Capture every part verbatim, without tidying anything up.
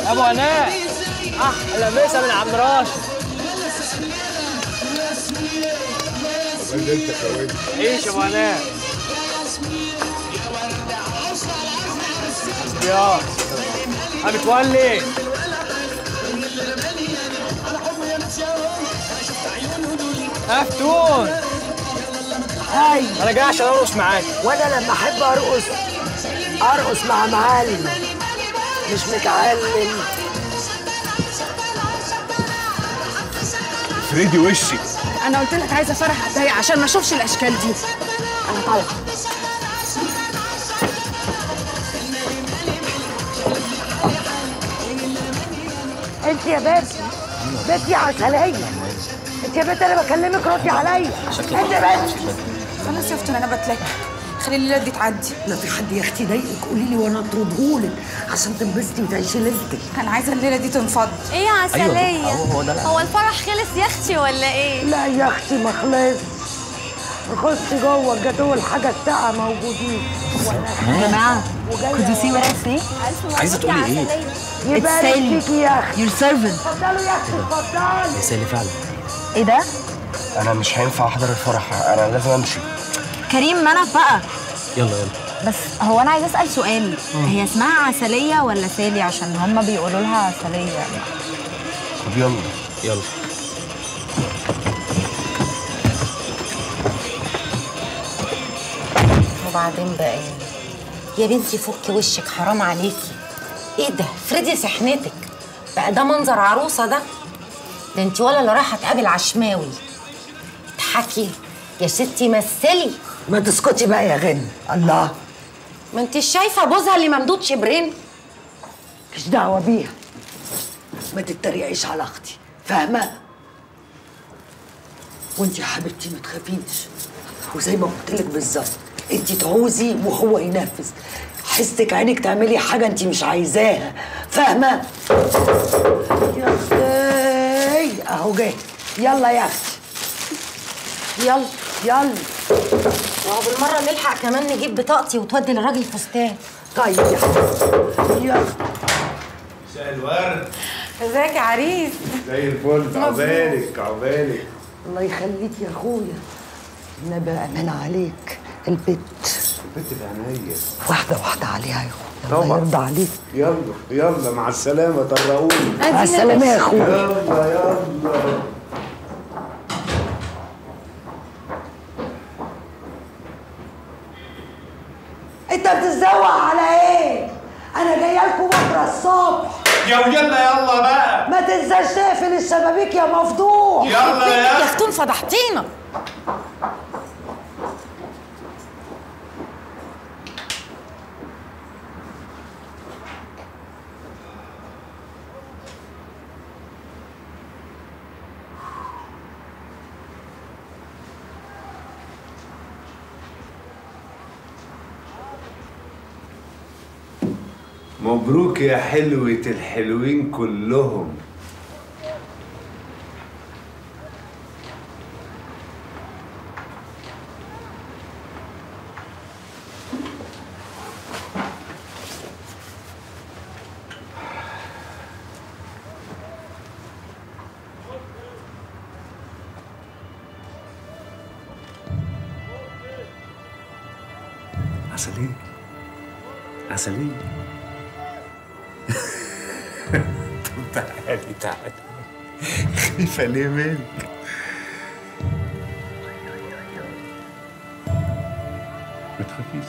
ابو هناء احلى مسا من عم راشد. انت كويس. عيش يا ابو هناء. يا ابو متولي افتون. هاي انا جاي عشان ارقص معاك. وانا لما احب ارقص ارقص مع معلم مش متعلم. فريدي وشي. انا قلت لك عايزه فرح اتضايق عشان ما اشوفش الاشكال دي. انا طالعه. انت يا بنت بنتي عسليه. انت يا بنت انا بكلمك ردي عليا. انت بنت. خلاص يا اختي انا بتلك. خلي الليله دي تعدي. لا في حد يا اختي ضايقك قولي لي وانا اطردهولك عشان تنبسطي وتعيشي ليلتك. انا عايزه الليله دي تنفض. ايه يا عسليه؟ أيوة. هو ده هو الفرح خلص يا اختي ولا ايه؟ لا يا اختي ما خلص. خشي جوه الجاتوه الحاجه الساقعه موجودين. يا جماعه could you see what I say؟ عايزه تقولي ايه؟ يبارك فيكي يا اختي. your servant. اتفضلوا يا اختي اتفضلي. يا سالي فعلا. ايه ده؟ انا مش هينفع احضر الفرح، انا لازم امشي. كريم منف بقى. يلا يلا. بس هو انا عايزه اسال سؤال، هي اسمها عسليه ولا سالي؟ عشان هما بيقولوا لها عسليه. طب يلا يلا. وبعدين بقى ايه؟ يا بنتي فكي وشك حرام عليكي. ايه ده؟ افردي سحنتك بقى، ده منظر عروسه ده؟ ده انت ولا اللي رايحه تقابل عشماوي. اضحكي يا ستي مثلي. ما تسكتي بقى يا غن. الله ما انت شايفه بوزها اللي ممدود شبرين؟ مش دعوه بيها. ما تتريقيش على اختي فاهمه؟ وانت يا حبيبتي ما تخافيش، وزي ما قلت لك بالظبط انت تعوزي وهو ينفذ. حسك عينك تعملي حاجه انت مش عايزاها فاهمه؟ يا اختي اهو جاي. يلا يا اختي يلا يلا. وهو بالمره نلحق كمان نجيب بطاقتي وتودي للراجل فستان. طيب يا حبيبتي يلا. مساء الورد. ازيك يا عريس؟ زي الفل. عقبالك عقبالك. الله يخليك يا اخويا. النبي امان عليك. البت البت بعينيا. واحده واحده عليها يا اخويا. الله يرضى عليك. يلا يلا مع السلامه طرقوني. مع السلامه يا اخويا. يلا يلا. انت بتتزوق على ايه؟ انا جايه لكم بكره الصبح. يا ويلا يلا بقى. ما تنساش تقفل الشبابيك يا مفضوح. يلا يا يا اختون فضحتينا. مبروك يا حلوة الحلوين كلهم. عسلية عسلية. طب تعالي تعالي. خايفة ليه منك؟ ما تخافيش.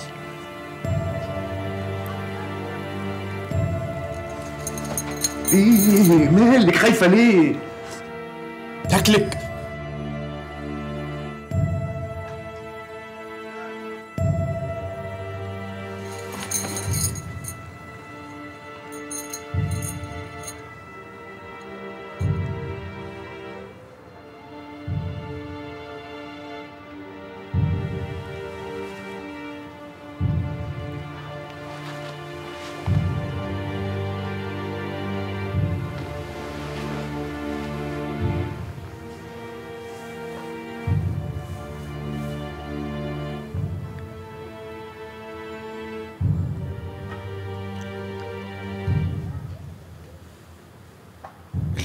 ايه مالك خايفة ليه؟ تاكلك.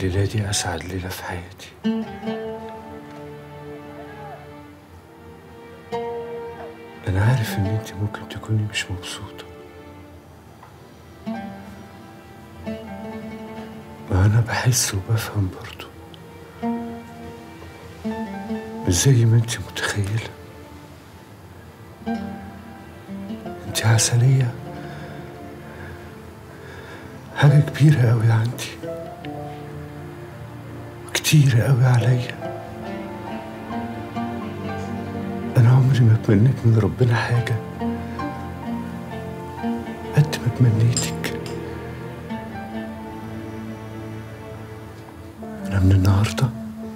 الليلة دي أسعد ليلة في حياتي. أنا عارف إن أنت ممكن تكوني مش مبسوطة، ما أنا بحس وبفهم برضو، مش زي ما أنت متخيلة. أنت عسلية حاجة كبيرة أوي عندي، كتير أوي عليا. أنا عمري ما تمنيت من ربنا حاجة قد ما تمنيتك. أنا من النهاردة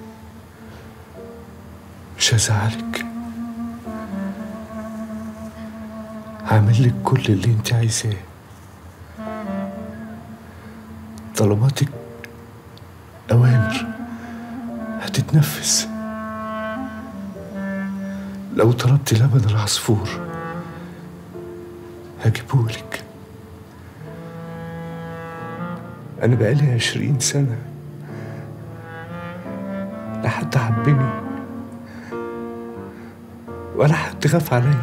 مش هزعلك، هعمل لك كل اللي انت عايزاه. طلباتك أوامر هتتنفذ. لو طلبت لبن العصفور هجيبهولك. أنا بقالي عشرين سنة لا حد حبني ولا حد خاف عليا.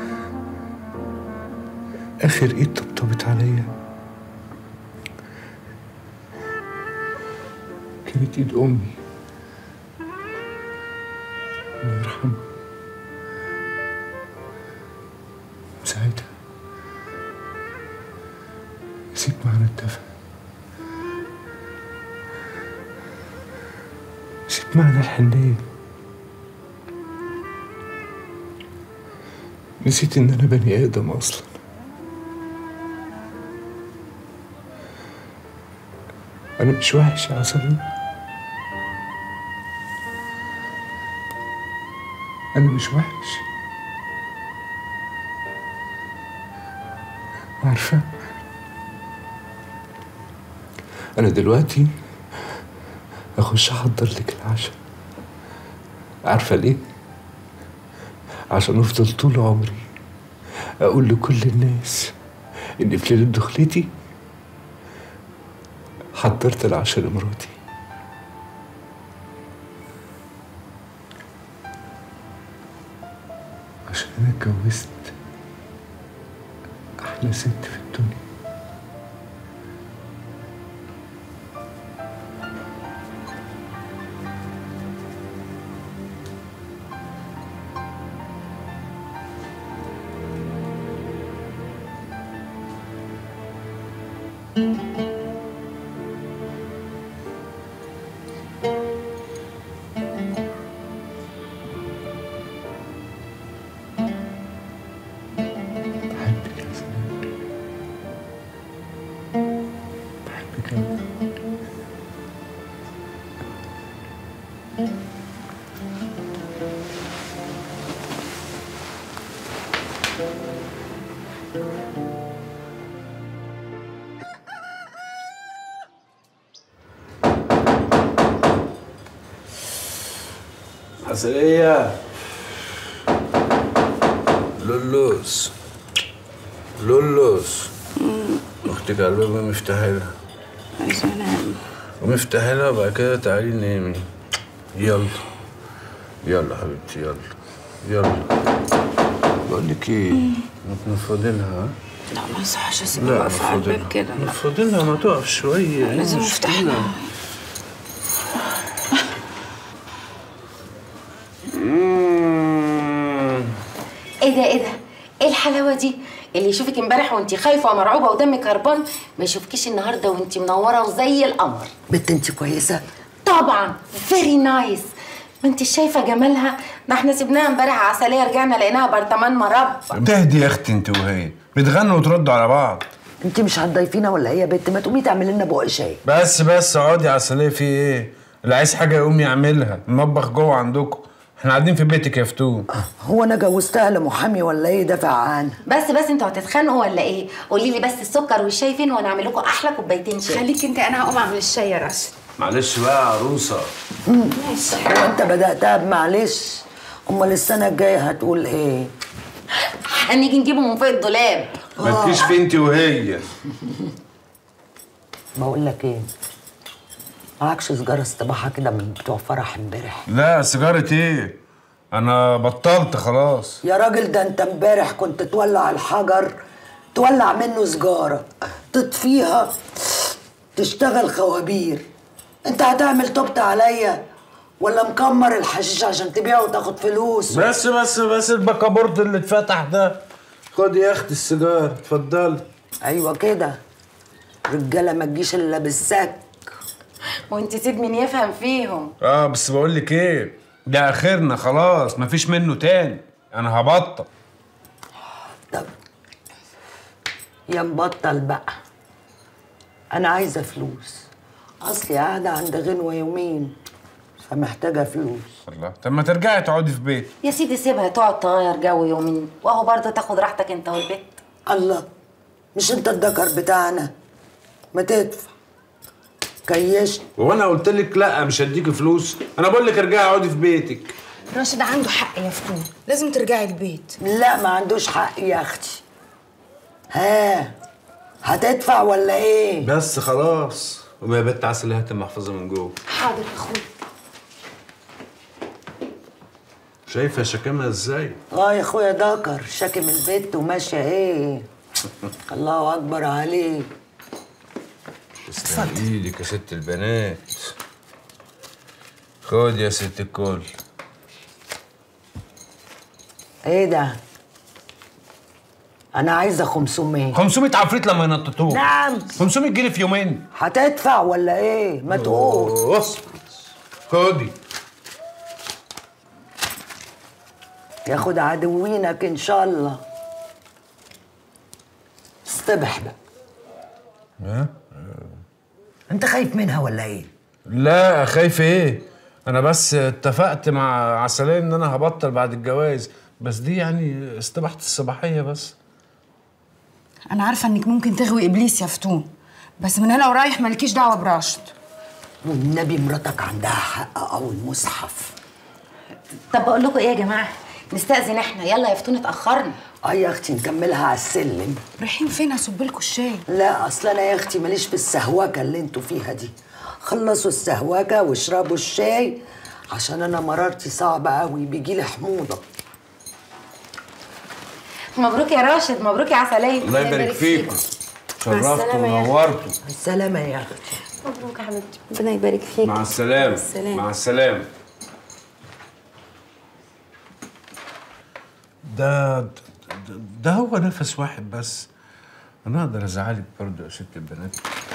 آخر إيد طبطبت عليا كانت إيد أمي الله يرحمها. ساعتها نسيت معنى الدفى، نسيت معنى الحنية، نسيت إن أنا بني آدم أصلا. أنا مش وحش يا عسلية، أنا مش وحش. عارفة أنا دلوقتي أخش أحضر لك العشاء. عارفة ليه؟ عشان أفضل طول عمري أقول لكل الناس إن في ليلة دخلتي حضرت العشاء لمراتي. عشان أنا اتجوزت أحلى ست في الدنيا. عسلية لولوس لولوس اختك على الباب مفتاحها لها. عايزة انام. ومفتاحها لها وبعد كده تعالي نامي. يلا يلا حبيبتي يلا يلا. بقول لك ايه، ما تنفضي لها. لا ما يصحش اسيبها واقفة على الباب كده. لا نفضي لها ما تقف شوية. لازم افتح لها. ايه ده ايه ده؟ ايه الحلاوه دي؟ اللي يشوفك امبارح وانتي خايفه ومرعوبه ودمك هربان ما يشوفكيش النهارده وانتي منوره وزي القمر. بنت انت كويسه؟ طبعا فيري نايس. ما انتي شايفه جمالها؟ ده احنا سيبناها امبارح عسليه رجعنا لقيناها برطمان مربى. تهدي يا اختي انت وهي بتغنوا وتردوا على بعض. انت مش هتضيفينا ولا هي يا بنت؟ ما تقومي تعملي لنا بق شاي. بس بس اقعدي يا عسلية. في ايه؟ اللي عايز حاجه يقوم يعملها. المطبخ جوه عندكم، احنا قاعدين في بيتك يا فتون. هو انا جوزتها لمحامي ولا ايه دافع عنها؟ بس بس انتوا هتتخانقوا ولا ايه؟ قولي لي بس السكر والشاي فين وانا اعمل لكم احلى كوبايتين شاي. خليك انت، انا هقوم اعمل الشاي يا راشد. معلش بقى يا عروسه. ماشي. هو انت بداتها بمعلش؟ امال السنه الجايه هتقول ايه؟ هنيجي نجيبه من فوق الدولاب. ما آه. تجيش في انت وهي. بقول لك ايه، ما تقومي تعملي لنا بق شاي. انا لازم افتح لها. لا لا فاضلها. بقول لك ايه، معكش سجارة استباحة كده من بتوع فرح امبارح؟ لا سيجارة ايه؟ انا بطلت خلاص. يا راجل ده انت امبارح كنت تولع الحجر تولع منه سجارة تطفيها تشتغل خوابير. انت هتعمل توبت عليا ولا مكمر الحشيش عشان تبيعه وتاخد فلوس؟ بس بس بس البكابورت اللي اتفتح ده. خد يا اختي السيجاره اتفضلي. ايوه كده، رجاله ما تجيش الا بالسك. وانت سيد مين يفهم فيهم. اه بس بقول لك ايه، ده اخرنا خلاص مفيش منه تاني، انا هبطل. طب يا مبطل بقى، انا عايزه فلوس، اصلي قاعده عند غنوه يومين فمحتاجه فلوس. الله، طب ما ترجعي تقعدي في بيت. يا سيدي سيبها تقعد تغير جو يومين واهو برضه تاخد راحتك انت والبيت. الله، مش انت الدكر بتاعنا؟ ما تدفع كيشت. وانا قلت لك لا مش هديكي فلوس؟ انا بقول لك ارجعي اقعدي في بيتك. راشد عنده حق يا فتون، لازم ترجعي البيت. لا ما عندوش حق يا اختي. ها هتدفع ولا ايه؟ بس خلاص. وما يا بنت عسل هات المحفظه من جوه. حاضر يا اخويا. شايفه شكامها ازاي؟ اه يا اخويا دكر شاكم البيت وماشيه ايه. الله اكبر عليك. تسلم ايدك يا ست البنات. خد يا ست الكل. ايه ده؟ انا عايزه خمسمية. خمسمية عفريت لما ينططوه. نعم. خمسمية جنيه في يومين. هتدفع ولا ايه؟ ما تقول. اصبر. خدي. ياخد عدوينك ان شاء الله. اصطبح بقى. ها؟ انت خايف منها ولا ايه؟ لا خايف ايه؟ انا بس اتفقت مع عسلية ان انا هبطل بعد الجواز، بس دي يعني استباحة الصباحية بس. انا عارفه انك ممكن تغوي ابليس يا فتون، بس من هنا ورايح مالكيش دعوه براشد. والنبي مراتك عندها حق او المصحف. طب بقول لكم ايه يا جماعه، نستأذن احنا، يلا يا فتون اتأخرنا. اه يا اختي نكملها على السلم. رايحين فين؟ هصب لكم الشاي. لا اصل انا يا اختي ماليش في السهوكه اللي انتوا فيها دي. خلصوا السهوكه واشربوا الشاي عشان انا مرارتي صعبه قوي بيجيلي حموضه. مبروك يا راشد، مبروك يا عسلية. الله يبارك فيكم. شرفتوا ونورتوا. السلامه يا اختي. مبروك يا حبيبتي، ربنا يبارك فيك. مع السلامة. السلامة. مع السلامة. ده ده, ده هو نفس واحد بس. انا اقدر ازعلك برضه يا ست البنات.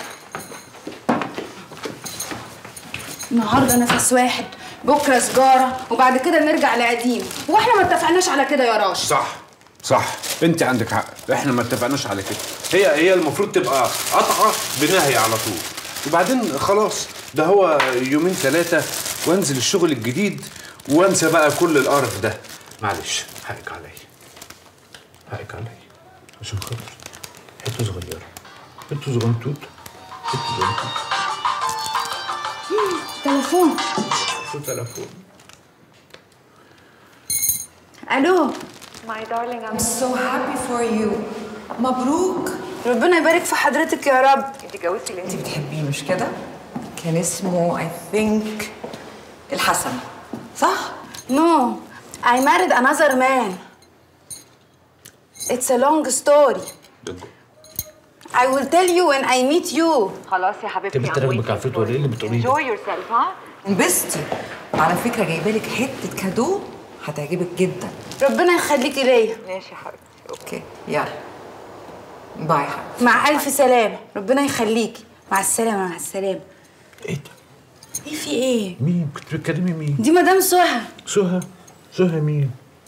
النهارده نفس واحد، بكره سجاره، وبعد كده نرجع لقديم. هو احنا ما اتفقناش على كده يا راشد؟ صح صح، انت عندك حق، احنا ما اتفقناش على كده. هي هي المفروض تبقى قطعه بنهي على طول، وبعدين خلاص ده هو يومين ثلاثه وانزل الشغل الجديد وانسى بقى كل القرف ده. معلش حقك عليا، حقك عليا عشان خاطر حته صغيره، حته صغنطوط، حته صغنطوط. تليفون. شو تليفون؟ الو. My darling, I'm so happy for you. مبروك. ربنا يبارك في حضرتك يا رب. انت جوزتي اللي انت بتحبيه مش كده؟ كان اسمه I think الحسن، صح؟ No, I married another man. It's a long story. I will tell you when I meet you. خلاص يا حبيبتي. انت بتراكبك عفريت ولا ايه اللي بتقوليه ده؟ Enjoy yourself ها؟ انبسطي. على فكرة جايبه لك حتة كادو هتعجبك جدا. ربنا يخليكي ليا. ماشي يا حبيبتي. اوكي يلا. باي يا حبيبتي. مع ألف سلامة، ربنا يخليكي. مع السلامة مع السلامة. ايه ده؟ ايه في ايه؟ مين؟ كنت بتكلمي مين؟ دي مدام سهى. سهى؟ سهى مين؟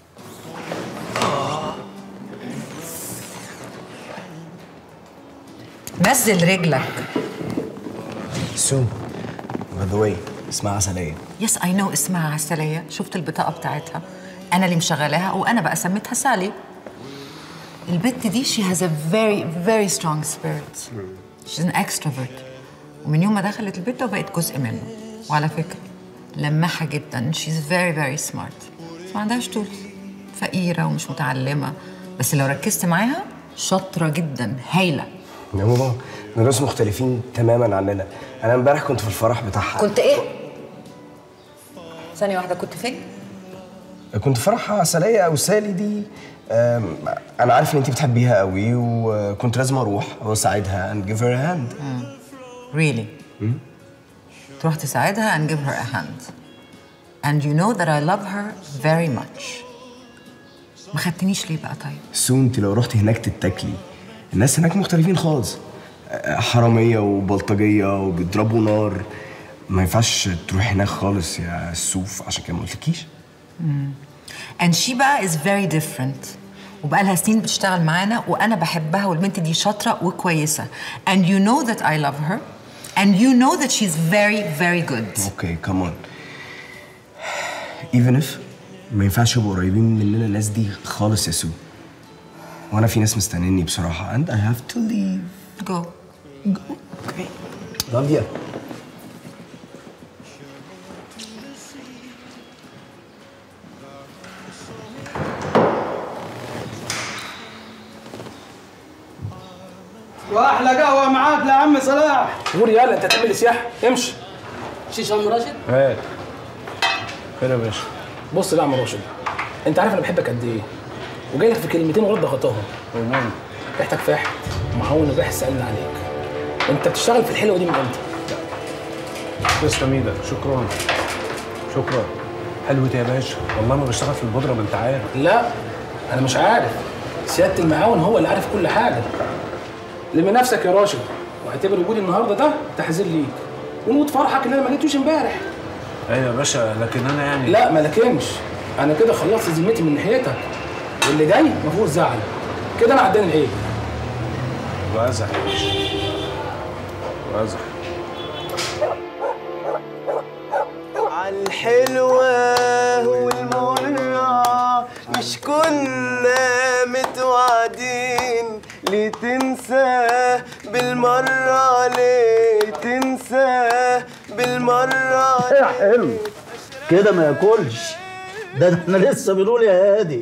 نزل رجلك. سوم باي ذا واي اسمها عسلية. يس اي نو اسمها عسلية، شفت البطاقة بتاعتها؟ أنا اللي مشغلاها وأنا بقى سميتها سالي. البت دي she has a very very strong spirit. she's an extrovert. ومن يوم ما دخلت البيت وبقت جزء منه. وعلى فكرة لماحة جدا، she's very very smart. ما عندهاش طول، فقيرة ومش متعلمة، بس لو ركزت معاها شاطرة جدا، هايلة. يا بابا ناس مختلفين تماما عننا. انا امبارح كنت في الفرح بتاعها. كنت ايه؟ ثانية واحدة، كنت فين؟ كنت في فرح عسلية او سالي دي. انا عارف ان انت بتحبيها قوي وكنت لازم اروح واساعدها and give her a hand. Really? تروح تساعدها and give her a hand. And you know that I love her very much. ما خدتنيش ليه بقى طيب؟ سو انت لو رحتي هناك تتاكلي. الناس هناك مختلفين خالص، حرامية وبلطجية وبيضربوا نار. ما ينفعش تروحي هناك خالص يا سوف، عشان كده ما قلتلكيش. And she بقى is very different. وبقى لها سنين بتشتغل معانا وانا بحبها والبنت دي شاطرة وكويسة. And you know that I love her. And you know that she's very very good. اوكي كمان. Even if ما ينفعش يبقوا قريبين مننا الناس دي خالص يا سو. وانا في ناس مستنيني بصراحة and I have to leave. Go. Go. Okay. Love you. واحلى قهوه معاك يا عم صلاح. قول يلا انت هتعمل سياحه، امشي. شيش يا عم راشد؟ هات. فين يا باشا؟ بص بقى يا عم راشد، انت عارف انا بحبك قد ايه؟ وجاي لك في كلمتين ورد ضغطاهم. والله ريحتك فاحت ومعون الريح سالنا عليك. انت بتشتغل في الحلوه دي من امتى؟ تسلم ايدك، شكرا شكرا. حلوتي يا باشا، والله ما بشتغل في البودره ما انت عارف. لا انا مش عارف، سياده المعاون هو اللي عارف كل حاجه. لم نفسك يا راشد واعتبر وجودي النهارده ده تحذير ليك، ونموت فرحك اللي انا ما جيتوش امبارح. ايوه يا باشا، لكن انا يعني لا ما لكنش، انا كده خلصت ذمتي من ناحيتك، واللي جاي ما فيهوش زعل. كده انا عداني العيب. وازح يا باشا، وازح. عالحلوة والمرة مش كنا متوعدين، ليه تنساه بالمرة، ليه تنساه بالمرة. يا حلو كده ما ياكلش، ده احنا لسه بنقول يا هادي.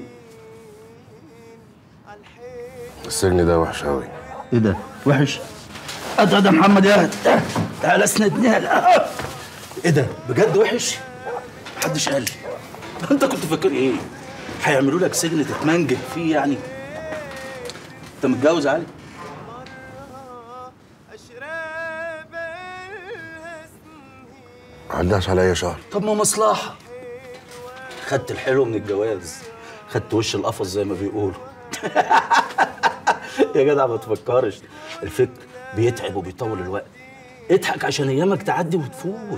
السجن ده وحش قوي. ايه ده وحش؟ ادى ده محمد يا هادي، تعالى اسندني. ايه ده بجد وحش؟ محدش قال لي. انت كنت فاكر ايه؟ هيعملوا لك سجن تتمنجد فيه يعني؟ انت متجوز علي؟ عداش عليا شهر. طب ما مصلحة. خدت الحلو من الجواز، خدت وش القفص زي ما بيقولوا. يا جدع ما تفكرش، الفكر بيتعب وبيطول الوقت. اضحك عشان ايامك تعدي وتفوت.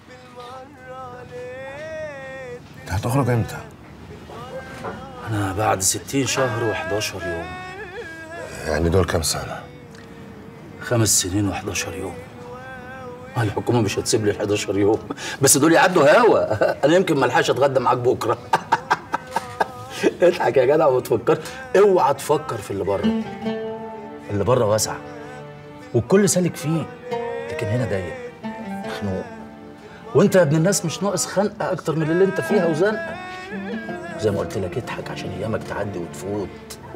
انت هتخرج امتى؟ انا بعد ستين شهر وحداشر يوم. يعني دول كام سنة؟ خمس سنين وحداشر يوم. الحكومة مش هتسيب لي الحداشر يوم، بس دول يعدوا هوا. انا يمكن ملحقش اتغدى معاك بكرة. اضحك يا جدع وما تفكرش، اوعى تفكر في اللي بره. اللي بره واسع والكل سالك فيه، لكن هنا ضيق مخنوق. وانت يا ابن الناس مش ناقص خنقه اكتر من اللي انت فيها وزنقه. زي ما قلت لك اضحك عشان ايامك تعدي وتفوت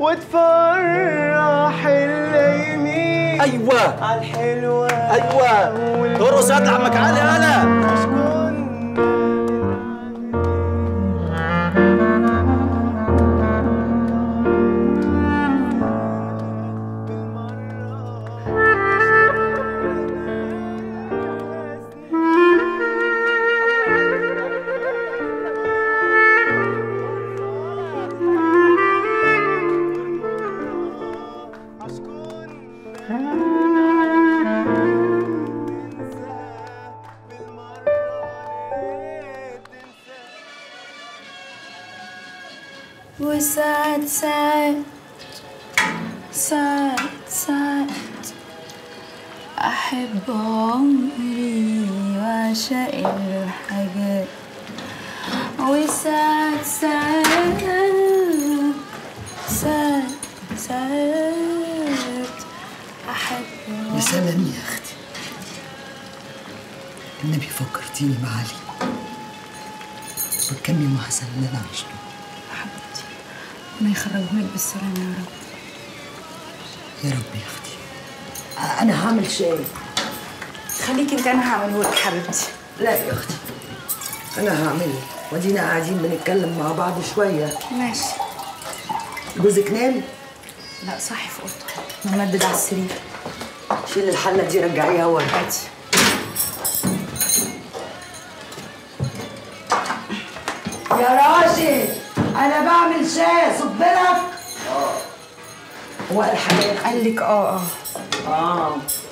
وتفرح الليمين. ايوه عالحلوة ايوه ارقص يا عمك علي. انا وساعات ساعات ساعات ساعات أحب عمري وأعشق الحاجات، وساعات ساعات ساعات ساعات أحب. يا سلام يا أختي، النبي فكرتيني بعلي وكم يوم حسن اللي أنا عشته. ربنا يخرجهولك بالسلامة يا رب. يا رب يا أختي. انا هعمل شاي. خليكي انت، انا هعمله لك حبيبتي. لا يا اختي انا هعمله، ودينا قاعدين بنتكلم مع بعض شويه. ماشي. جوزك نام؟ لا صاحي في اوضته، ممدد على السرير. شيل الحله دي رجعيها ورا. هاتي. يا راشد انا بعمل شاي، صب لك. اه هو قال حاجه؟ قال لك اه اه اه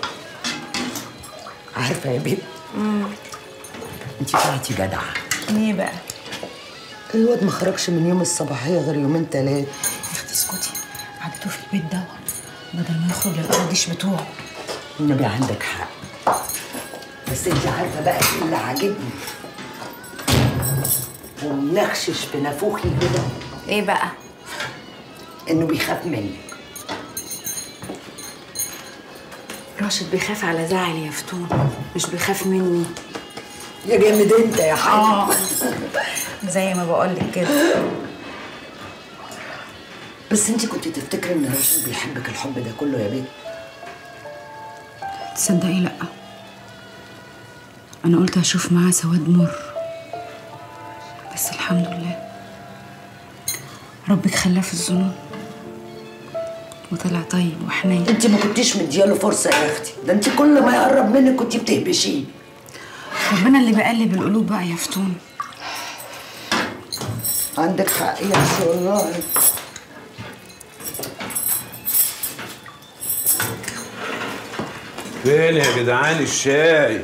عارفه يا بنت، امم انت طلعتي جدعه. ليه بقى؟ الواد ما خرجش من يوم الصباحيه غير يومين ثلاثه. يا اختي اسكتي، قعدته في البيت دوت بدل ما يخرج للقراضيش بتوعه. النبي عندك حق، بس انت عارفه بقى ايه اللي عاجبني ومنخشش في نافوخي كده؟ ايه بقى؟ انه بيخاف منك. راشد بيخاف على زعلي يا فتون، مش بيخاف مني. يا جامد انت يا حاج. اه زي ما بقول لك كده. بس انت كنت تفتكري ان راشد بيحبك الحب ده كله يا بنت؟ تصدقي لا، انا قلت اشوف معاه سواد مر، بس الحمد لله ربك خلاه في الظنون وطلع طيب وحنين. انت ما كنتيش مدياله فرصه يا اختي، ده انت كل ما يقرب منك كنتي بتهبشيه. ربنا اللي بقلب القلوب بقى يا فتون. عندك حق يا اختي والله. فين يا جدعان الشاي؟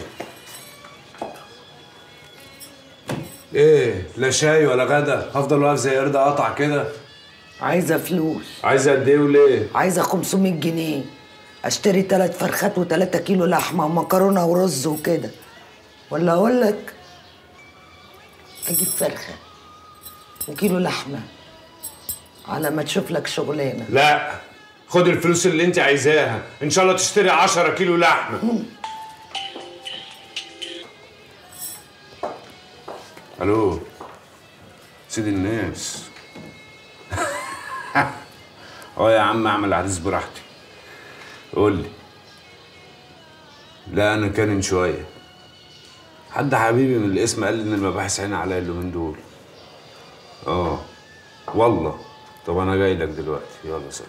ايه لا شاي ولا غدا؟ هفضل واقف زي قرد قطع كده؟ عايزه فلوس. عايزه قد ايه وليه؟ عايزه خمسمية جنيه اشتري ثلاث فرخات وثلاثة كيلو لحمه ومكرونه ورز وكده، ولا اقول لك اجيب فرخه وكيلو لحمه على ما تشوف لك شغلانه. لا خد الفلوس اللي انت عايزاها، ان شاء الله تشتري عشرة كيلو لحمه. الو سيد الناس. اه يا عم اعمل عريس براحتي. قول لي. لا انا كان شويه، حد حبيبي من الاسم قال لي ان المباحث عيني عليا اليومين دول. اه والله. طب انا جاي لك دلوقتي، يلا سلام.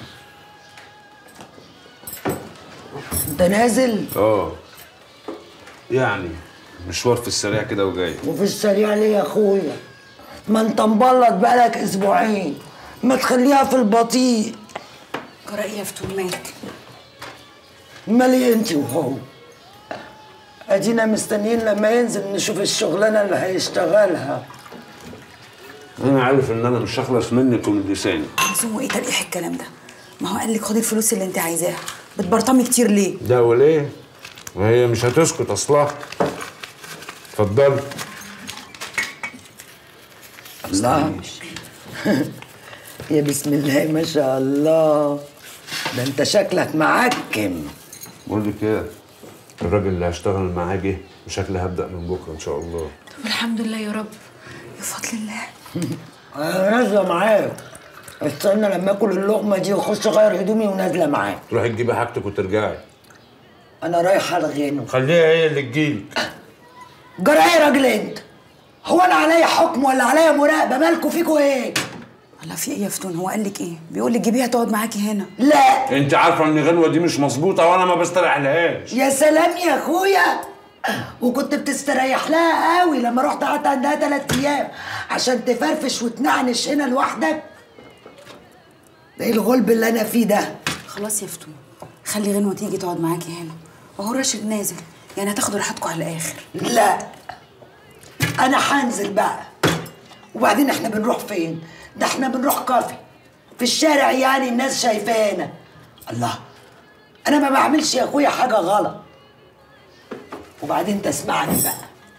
انت نازل؟ اه يعني مشوار في السريع كده وجاي. وفي السريع ليه يا اخويا؟ ما انت مبلط بقالك اسبوعين، ما تخليها في البطيء. قرأي يا فتون مالك؟ مالي انت وهو؟ ادينا مستنيين لما ينزل نشوف الشغلانه اللي هيشتغلها. انا عارف ان انا مش هخلص منك ومن لساني. لزومه ايه تلقيح الكلام ده؟ ما هو قال لك خدي الفلوس اللي انت عايزاها، بتبرطمي كتير ليه؟ ده وليه؟ وهي مش هتسكت اصلها. اتفضلي. الله. يا بسم الله ما شاء الله، ده انت شكلك معكم. بقول لك ايه، الراجل اللي هشتغل معاه جه وشكلي هبدا من بكره ان شاء الله. طب الحمد لله يا رب، بفضل الله. انا نازله معاك، استنى لما اكل اللقمه دي واخش اغير هدومي ونازله معاك. تروحي تجيبي حاجتك وترجعي. انا رايحه الغنى. خليها هي اللي تجيلك. جرى ايه يا راجل انت؟ هو انا عليا حكم ولا عليا مراقبه؟ مالكوا فيكوا ايه؟ الله في ايه يا فتون؟ هو قال لك ايه؟ بيقول لك جيبيها تقعد معاكي هنا. لا انت عارفه ان غنوه دي مش مظبوطه وانا ما بستريحلهاش. يا سلام يا اخويا، وكنت بتستريح لها قوي لما رحت قعدت عندها ثلاث ايام عشان تفرفش وتنعنش هنا لوحدك. ده ايه الغلب اللي انا فيه ده؟ خلاص يا فتون، خلي غنوه تيجي تقعد معاكي هنا، وهو راشد نازل، يعني هتاخدوا راحتكم على الاخر. لا انا هنزل بقى، وبعدين احنا بنروح فين؟ ده احنا بنروح كافي في الشارع، يعني الناس شايفانا. الله، انا ما بعملش يا اخويا حاجه غلط. وبعدين تسمعني بقى،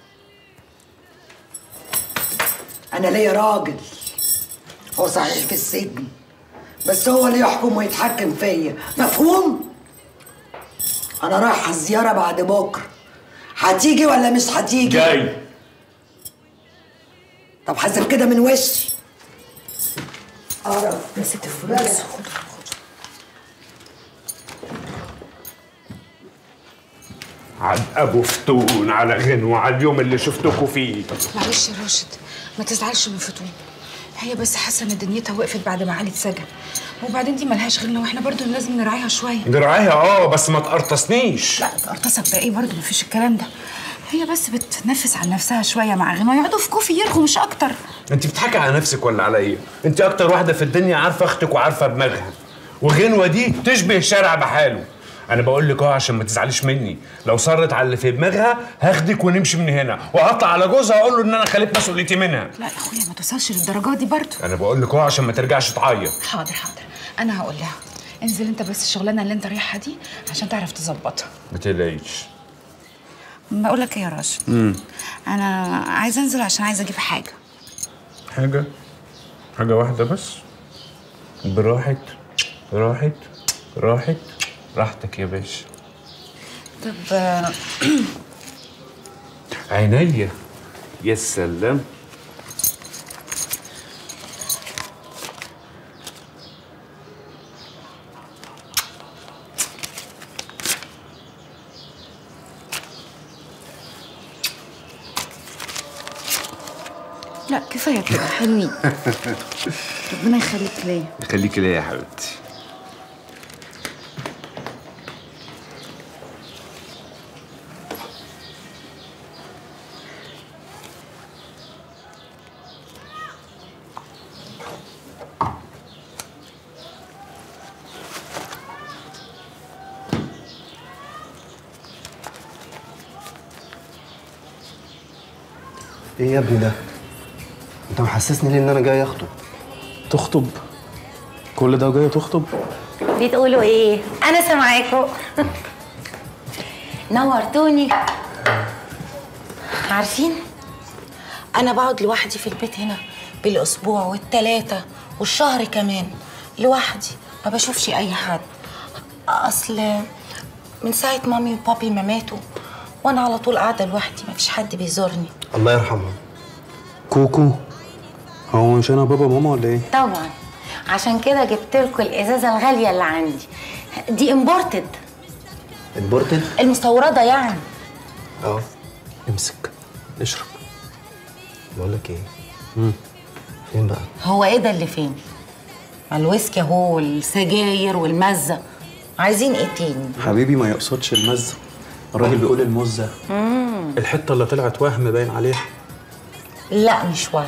انا ليا راجل، هو صحيح في السجن بس هو اللي يحكم ويتحكم فيا، مفهوم؟ انا رايحه الزياره بعد بكره، هتيجي ولا مش هتيجي؟ جاي. طب حاسب كده من وشي. قرف. نسيت الفلوس. عاد ابو فتون على غنوه على اليوم اللي شفتكوا فيه. معلش يا راشد، ما تزعلش من فتون، هي بس حاسه ان دنيتها وقفت بعد ما علي اتسجن، وبعدين دي ملهاش غيرنا واحنا برضو لازم نراعيها شويه. نراعيها اه، بس ما تقرطصنيش. لا تقرطصك ده ايه برضو، مفيش الكلام ده، هي بس بتنفس عن نفسها شويه مع غنوه، يقعدوا في كوفي يرغوا مش اكتر. انت بتضحكي على نفسك ولا عليا؟ انت اكتر واحده في الدنيا عارفه اختك وعارفه دماغها، وغنوه دي تشبه الشارع بحاله. انا بقول لك اهو عشان ما تزعليش مني، لو صرت على اللي في دماغها هاخدك ونمشي من هنا، وهطلع على جوزها اقول له ان انا خليت مسؤوليتي منها. لا يا اخويا ما توصلش للدرجه دي برضو. انا بقول لك اهو عشان ما ترجعش تعيط. حاضر حاضر، انا هقول لها انزل انت بس الشغلانه اللي انت رايحها دي عشان تعرف تظبطها. ما تقلقيش. بقول لك ايه يا راشد، امم انا عايزه انزل عشان عايزه اجيب حاجه. حاجه حاجه واحده بس؟ براحت راحت راحت راحتك يا باشا. طب عينيا. يا سلام. لا كفايه كده، حلوين. ربنا يخليك ليا. يخليكي ليا يا حبيبتي. ايه يا ابني ده؟ انت محسسني ليه ان انا جاي اخطب؟ تخطب؟ كل ده وجاي تخطب؟ بتقولوا ايه؟ انا سامعاكم. نورتوني. عارفين انا بقعد لوحدي في البيت هنا بالاسبوع والتلاتة والشهر كمان لوحدي، ما بشوفش اي حد. اصل من ساعه مامي وبابي ما ماتوا وانا على طول قاعده لوحدي، ما فيش حد بيزورني. الله يرحمه. كوكو هو مش انا بابا ماما ولا ايه؟ طبعا، عشان كده جبت لكم الازازه الغاليه اللي عندي دي. امبورتد. امبورتد؟ المستورده يعني. اه امسك اشرب. بقول لك ايه؟ امم فين بقى؟ هو ايه ده اللي فين؟ الويسكي اهو والسجاير والمزه، عايزين ايه تاني؟ حبيبي ما يقصدش المزه، الراجل بيقول المزه. امم الحته اللي طلعت وهم باين عليها. لا مش وهم.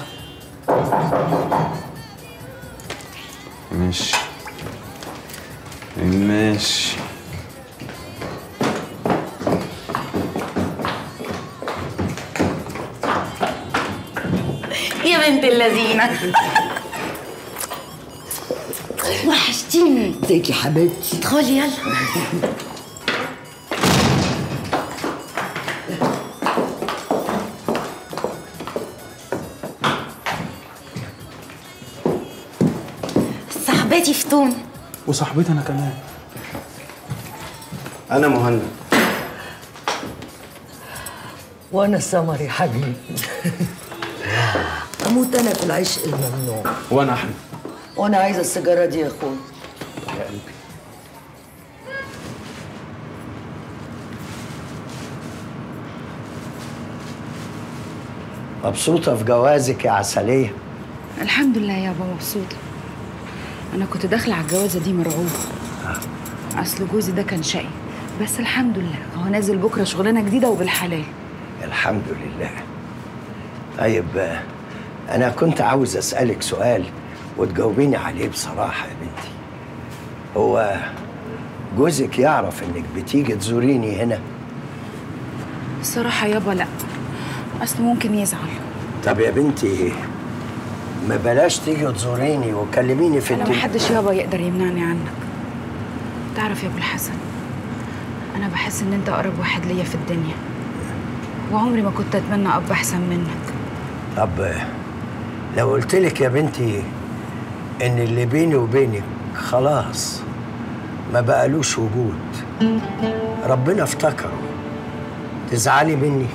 ماشي ماشي. يا بنت اللذينه. وحشتيني. ازيك يا حبيبتي؟ ادخلي يلا. صاحبتي فتون. وصاحبتي انا كمان. انا مهند. وانا سمر يا حبيبي. اموت انا في العشق الممنوع. وانا احمد. وانا عايزه السيجاره دي يا اخويا. يا قلبي. مبسوطة في جوازك يا عسلية؟ الحمد لله يابا مبسوطة. أنا كنت داخلة على الجوازة دي مرعوبة. أصل جوزي ده كان شقي، بس الحمد لله هو نازل بكرة شغلانة جديدة وبالحلال. الحمد لله. طيب أنا كنت عاوز أسألك سؤال وتجاوبيني عليه بصراحة يا بنتي. هو جوزك يعرف إنك بتيجي تزوريني هنا؟ الصراحة يابا لأ، أصل ممكن يزعل. طب يا بنتي ما بلاش تيجي تزوريني وكلميني في أنا التليفون. محدش يابا يقدر يمنعني عنك. تعرف يا أبو الحسن، أنا بحس إن أنت أقرب واحد ليا في الدنيا، وعمري ما كنت أتمنى أب أحسن منك. طب لو قلت لك يا بنتي إن اللي بيني وبينك خلاص ما بقالوش وجود، ربنا افتكره، تزعلي مني؟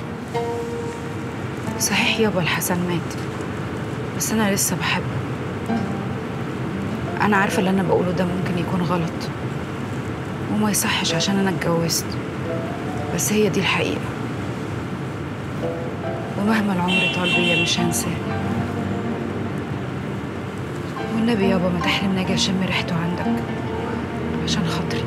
صحيح يابا الحسن مات، بس أنا لسه بحبه. أنا عارفة اللي أنا بقوله ده ممكن يكون غلط وما يصحش عشان أنا اتجوزت، بس هي دي الحقيقة، ومهما العمر طال بيا مش هنساه. والنبي يابا ما تحرمني اجي اشم ريحته عندك عشان خاطري.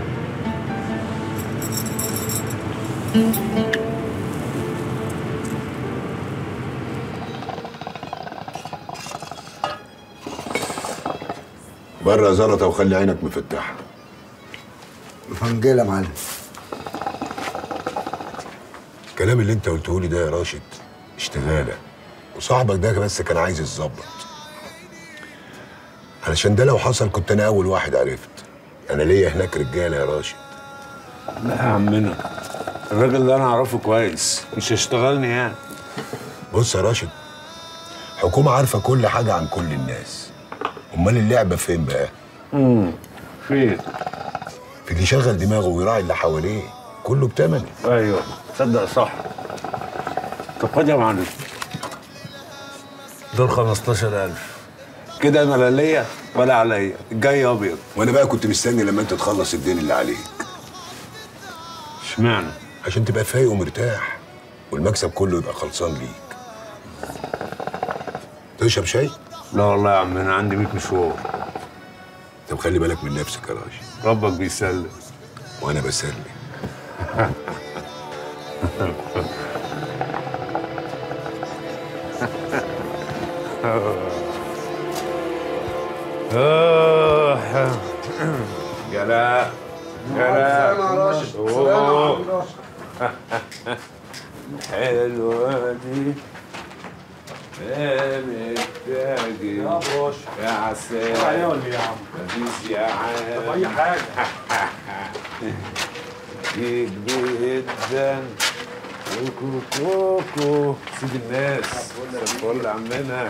بره يا زلطه وخلي عينك مفتحه. مفنجله يا معلم. الكلام اللي انت قلته لي ده يا راشد اشتغاله، وصاحبك ده بس كان عايز يتظبط، علشان ده لو حصل كنت انا اول واحد عرفت. انا ليا هناك رجاله يا راشد. لا يا عمنا، الراجل ده انا اعرفه كويس، مش هيشتغلني يعني. بص يا راشد، حكومه عارفه كل حاجه عن كل الناس، امال اللعبه فين بقى؟ امم فين؟ في اللي يشغل دماغه ويراعي اللي حواليه، كله بتمنه. ايوه تصدق صح. طب خد يا معلم، دول خمستاشر ألف كده، انا لا ليا ولا عليا، الجاي ابيض. وانا بقى كنت مستني لما انت تخلص الدين اللي عليك. اشمعنى؟ عشان تبقى فايق ومرتاح، والمكسب كله يبقى خلصان ليك. تشرب شاي؟ لا والله يا عم، انا عندي مية مشوار. طب خلي بالك من نفسك يا راجل. ربك بيسلم وانا بسلم. جلاء جلاء حلوة دي محتاجين يا باشا يا عسل. عيالي يا عم مفيش يا عم. طب اي حاجه جيت جدا. كوكو كوكو سيد الناس. الفل عمنا.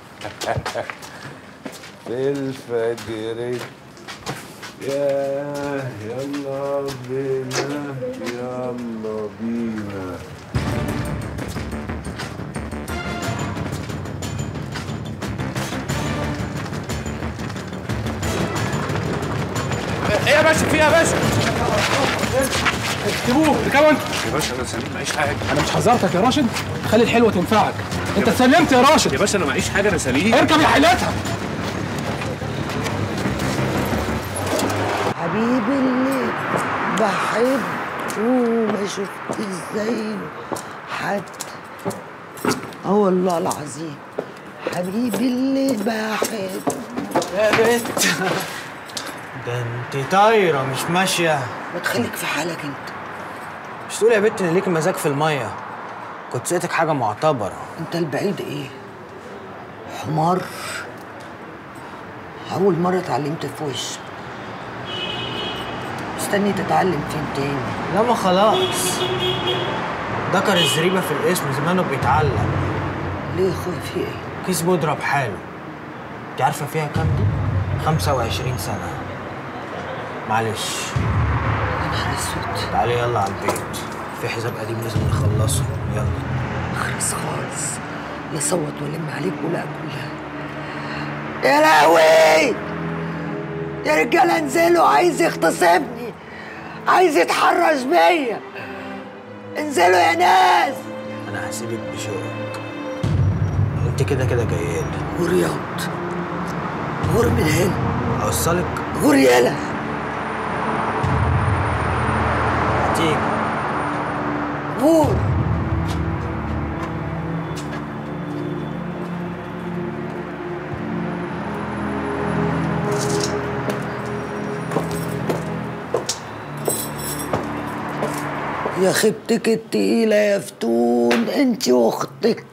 في الفجر يا يلا بينا يلا بينا. ايه يا باشا؟ في ايه يا باشا؟ اكتبوه اركبوا انتوا. يا باشا انا سليم معيش حاجه. انا مش حذرتك يا راشد؟ خلي الحلوه تنفعك. انت اتسلمت يا راشد. يا باشا انا معيش حاجه، انا سليم. اركب يا حيلتها. حبيبي اللي بحبه ما شفت ازاي حد. اه والله العظيم حبيبي اللي بحبه. يا بنت ده انت طايره مش ماشيه. ما تخليك في حالك انت. مش تقولي يا بنت ان ليكي مزاج في الميه؟ كنت سقيتك حاجه معتبره. انت البعيد ايه؟ حمار. اول مره اتعلمت في وشك، مستني تتعلم فين تاني؟ لا ما خلاص، ذكر الزريبه في الاسم زمانه بيتعلم. ليه يا اخويا في ايه؟ كيس بودره بحاله. انت عارفه فيها كام دي؟ خمسة وعشرين سنه. معلش. يا نهار اسود. تعالي يلا على البيت، في حساب قديم لازم نخلصه. يلا. اخرس خالص، لا صوت ولم عليك ولا كلها. يا لهوي يا رجاله انزلوا، عايز يغتصبني، عايز يتحرش بيا. انزلوا يا ناس. انا هسيبك بشوقك، انت كده كده جايالي. غور ياض، غور من هنا. اوصلك؟ غور يالا. هتيجي. غور. يا خيبتك التقيلة يا فتون، انتي واختك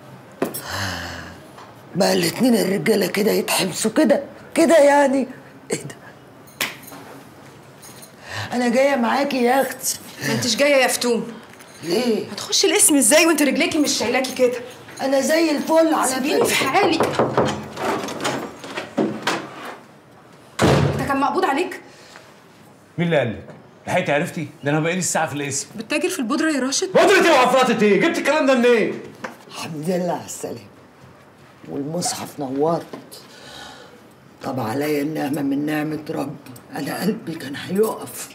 بقى الاتنين الرجالة كده يتحبسوا كده كده يعني. ايه ده؟ انا جاية معاكي يا اختي. ما انتش جايه يا فتون. ليه؟ هتخشي الاسم ازاي وانت رجليكي مش شايلاكي كده؟ انا زي الفل على سيبيني في حالي. انت كان مقبوض عليك؟ مين اللي قال لك؟ لحقتي عرفتي؟ ده انا بقالي الساعه في الاسم. بتتاجر في البودره يا راشد؟ بودرة ايه وعفرطة ايه؟ جبت الكلام ده منين؟ الحمد لله على السلامة. والمصحف نورت. طب عليا النعمة من نعمة ربي، أنا قلبي كان هيقف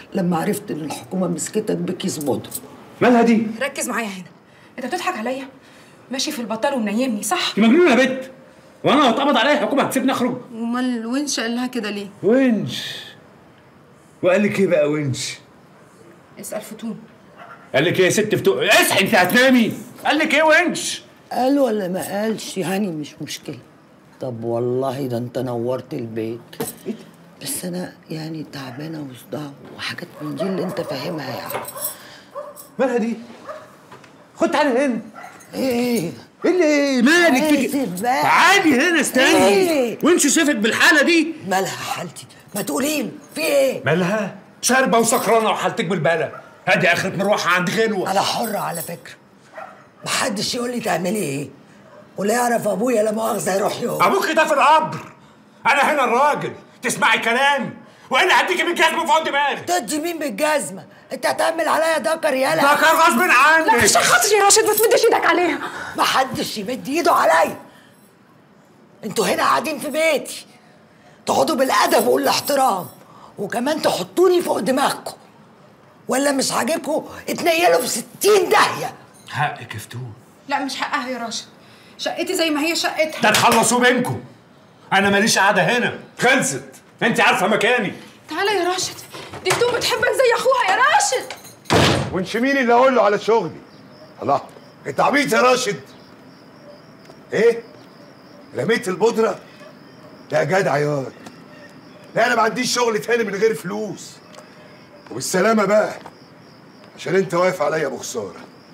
لما عرفت ان الحكومه مسكتك بكيس بودره. مالها دي؟ ركز معايا هنا. انت بتضحك عليا؟ ماشي في البطال ومنيمني صح؟ انت مجنونه يا بت؟ وانا لو اتقبض عليا الحكومه هتسيبني اخرج؟ امال الونش قال لها كده ليه؟ ونش؟ وقال لك ايه بقى ونش؟ اسال فتون. قال لك ايه يا ست فتون؟ اصحي انت هتنامي. قال لك ايه ونش؟ قال ولا ما قالش يعني مش مشكله. طب والله ده انت نورت البيت. بس انا يعني تعبانه وصداع وحاجات من دي اللي انت فاهمها يعني. مالها دي؟ خد تعالي هنا. ايه؟ ايه اللي ايه؟ مالك فيك؟ تعالي هنا استني. إيه؟ وانت شايفك بالحاله دي؟ مالها حالتي؟ ما تقولي لي في ايه؟ مالها؟ شاربه وسكرانه وحالتك بالبلا. هادي اخرة مروحه عند غلوه. انا حره على فكره. محدش يقول لي تعملي ايه. ولا يعرف ابويا لا مؤاخذه يروح يوم. ابوك ده في القبر. انا هنا الراجل. تسمعي كلامي والا هديكي بالجزمه فوق دماغي. تدي مين بالجزمه؟ انت هتعمل عليا دكر يالا. دكر غصب عنك. لا عشان خاطري يا راشد ما تمدش ايدك عليها. محدش يمد ايده عليا. انتوا هنا قاعدين في بيتي تقعدوا بالادب والاحترام وكمان تحطوني فوق دماغكم. ولا مش عاجبكم اتنيلوا في ستين داهيه. حقك يا فتون. لا مش حقها يا راشد. شقتي زي ما هي شقتها. ده تخلصوا بينكم. انا ماليش قاعده هنا. خلصت. انت عارفه مكاني. تعالى يا راشد. دي فتون بتحبك زي اخوها يا راشد. وانش مين اللي اقول له على شغلي؟ الله، انت عبيط يا راشد. ايه؟ رميت البودره؟ لا جدع ياض. لا انا ما عنديش شغل تاني من غير فلوس. وبالسلامه بقى عشان انت واقف عليا ابو خساره.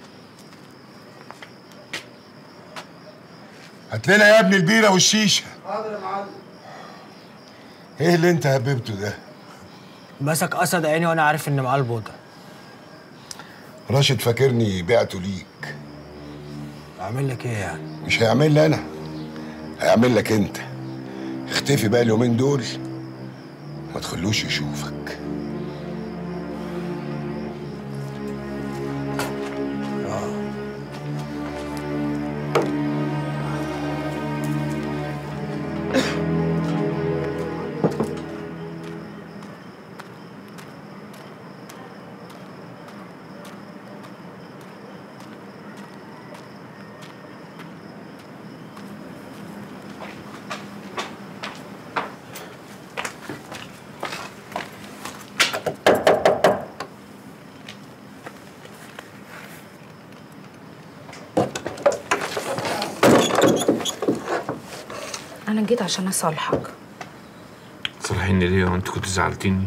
هات لنا يا ابني البيره والشيشه. حاضر يا معلم. ايه اللي انت هببته ده؟ مسك اسد عيني وانا عارف ان معاه البودره. راشد فاكرني بعته ليك. اعمل لك ايه يعني؟ مش هيعمل لي انا، هيعمل لك انت. اختفي بقى اليومين دول ما تخلوش يشوفك. انا جيت عشان اصالحك. تصالحيني ليه وانت كنت زعلتيني؟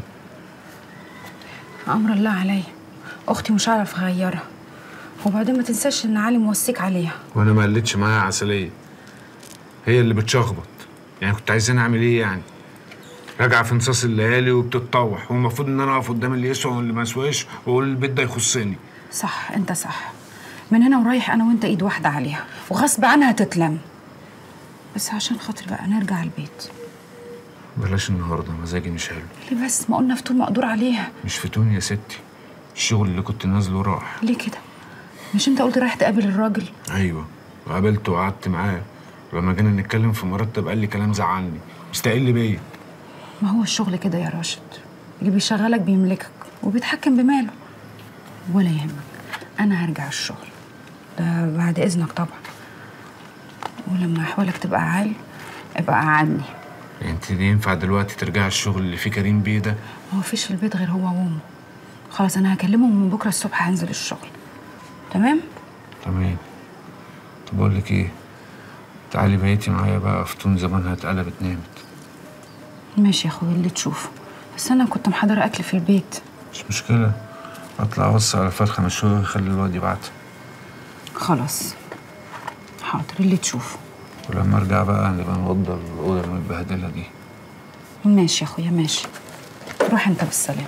امر الله عليا. اختي مش هعرف اغيرها. وبعدين ما تنساش ان علي موصيك عليها. وانا ما قلتش معاها عسليه. هي اللي بتشخبط. يعني كنت عايزاني اعمل ايه يعني؟ راجعه في نصاص الليالي وبتتطوح والمفروض ان انا اقف قدام اللي يسوى واللي ما يسواش واقول البيت ده يخصني. صح انت صح. من هنا ورايح انا وانت ايد واحده عليها وغصب عنها تتلم. بس عشان خاطر بقى نرجع البيت. بلاش النهارده مزاجي مش حلو. ليه بس؟ ما قلنا فتون مقدور عليها. مش فتون يا ستي. الشغل اللي كنت نازله راح. ليه كده؟ مش انت قلت رايح تقابل الراجل؟ ايوه وقابلته وقعدت معاه. ولما جينا نتكلم في مرتب قال لي كلام زعلني. مستقل بيا. ما هو الشغل كده يا راشد. اللي بيشغلك بيملكك وبيتحكم بماله. ولا يهمك انا هرجع الشغل ده بعد اذنك طبعا. ولما احوالك تبقى عال ابقى قعدني. انت دي ينفع دلوقتي ترجعي الشغل اللي فيه كريم بيه ده؟ ما هو فيش في البيت غير هو وامه. خلاص انا هكلمهم ومن بكره الصبح هنزل الشغل. تمام؟ تمام. طب اقول لك ايه؟ تعالي بقيتي معايا بقى. فتون زمانها اتقلبت نامت. ماشي يا اخويا اللي تشوفه. بس انا كنت محضره اكل في البيت. مش مشكله. اطلع اوصي على فرخه مشويه ويخلي الواد يبعتها. خلاص حاضر اللي تشوفه. ولما ارجع بقى نبقى نوضب الاوضه المتبهدله دي. ماشي يا اخويا ماشي. روح انت بالسلامه.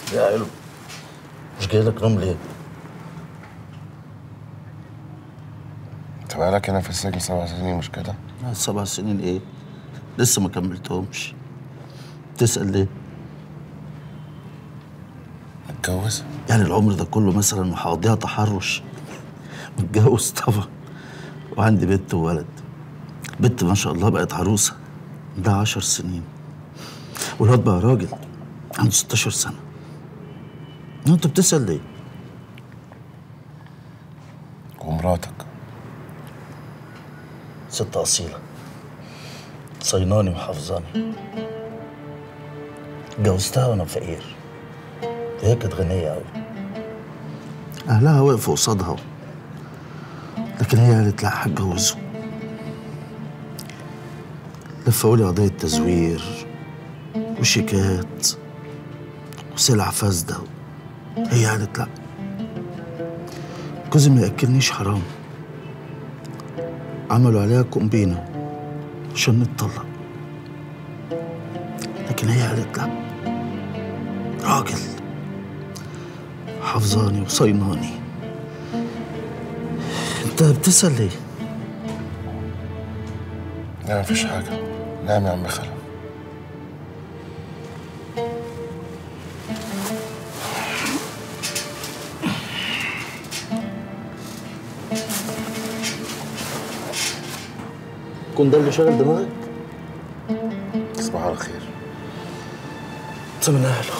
يا علو مش جاي لك نوم ليه؟ انت بقالك هنا في السجن سبع سنين مش كده؟ سبع سنين ايه؟ لسه ما كملتهمش. تسأل ليه؟ اتجوز؟ يعني العمر ده كله مثلا وهقضيها تحرش؟ متجوز طبعا، وعندي بنت وولد. بنت ما شاء الله بقت عروسة ده عشر سنين، والواد بقى راجل عنده ستاشر سنة. انت بتسأل ليه؟ ومراتك؟ ست أصيلة صيناني وحافظاني. اتجوزتها وأنا فقير، هي كانت غنية أوي. أهلها وقفوا قصادها، لكن هي قالت لا هتجوزه. لفقوا لي قضية تزوير وشيكات وسلع فاسدة، هي قالت لا. جوزي ما ياكلنيش حرام، عملوا عليها كومبينة عشان نتطلق، لكن هي قالت لا. راجل حافظاني وصيناني. انت بتسأل ليه؟ لا مفيش حاجة. نعم يا عم خالد. كون ده اللي شغل دماغك؟ تصبح على خير. سمنا أهله.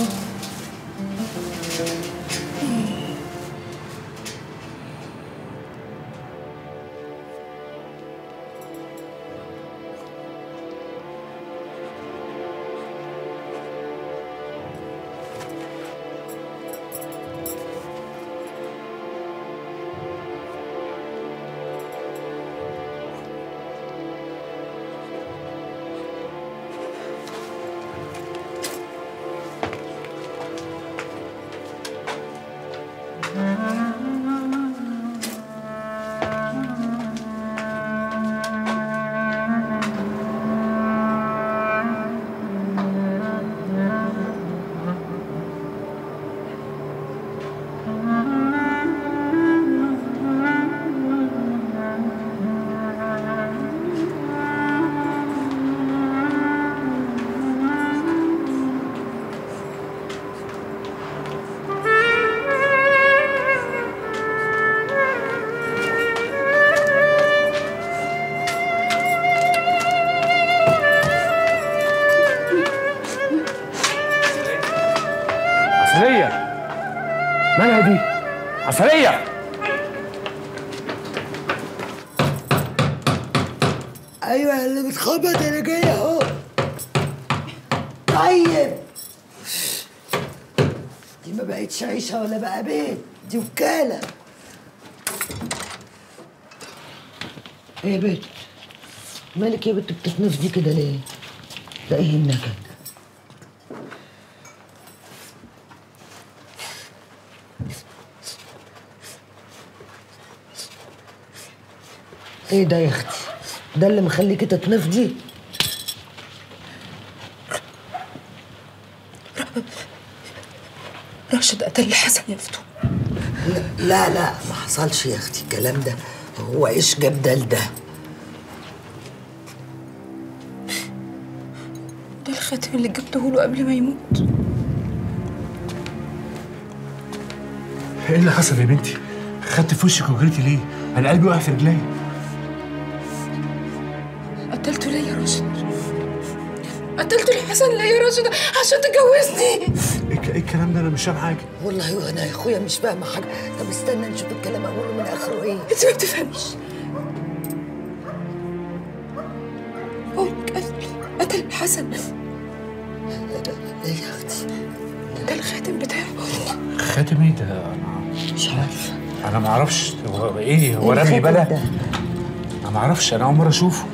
عسلية مالها دي؟ عسلية ايوه اللي بتخبط انا جايه اهو. طيب دي ما بقتش عيشه ولا بقى بيت، دي وكاله. ايه يا بنت مالك يا بنت بتتنفضي كده ليه؟ ده ايه النكد؟ ايه ده يا اختي؟ ده اللي مخليكي تتنفضي؟ راشد قتل حسن يا فتو. لا لا ما حصلش يا اختي الكلام ده، هو ايش جاب ده لده؟ ده الخاتم اللي جبته له قبل ما يموت. ايه اللي حصل يا بنتي؟ خدت في وشك وجريتي ليه؟ انا قلبي واقع في رجلي. قتلته ليه يا راشد؟ قتلته لحسن ليه يا راشد عشان تجوزني؟ ايه الكلام ده؟ انا مش فاهم حاجه. والله وانا يا اخويا مش فاهمه حاجه. طب استنى نشوف الكلام اوله من اخره ايه. انت ما بتفهميش. هو قتل قتل حسن. ايه يا اختي؟ ده الخاتم بتاعه. خاتم ايه ده؟ انا مش عارفه. انا ما اعرفش هو ايه، هو رمي بلا؟ انا ما اعرفش، انا اول مره اشوفه.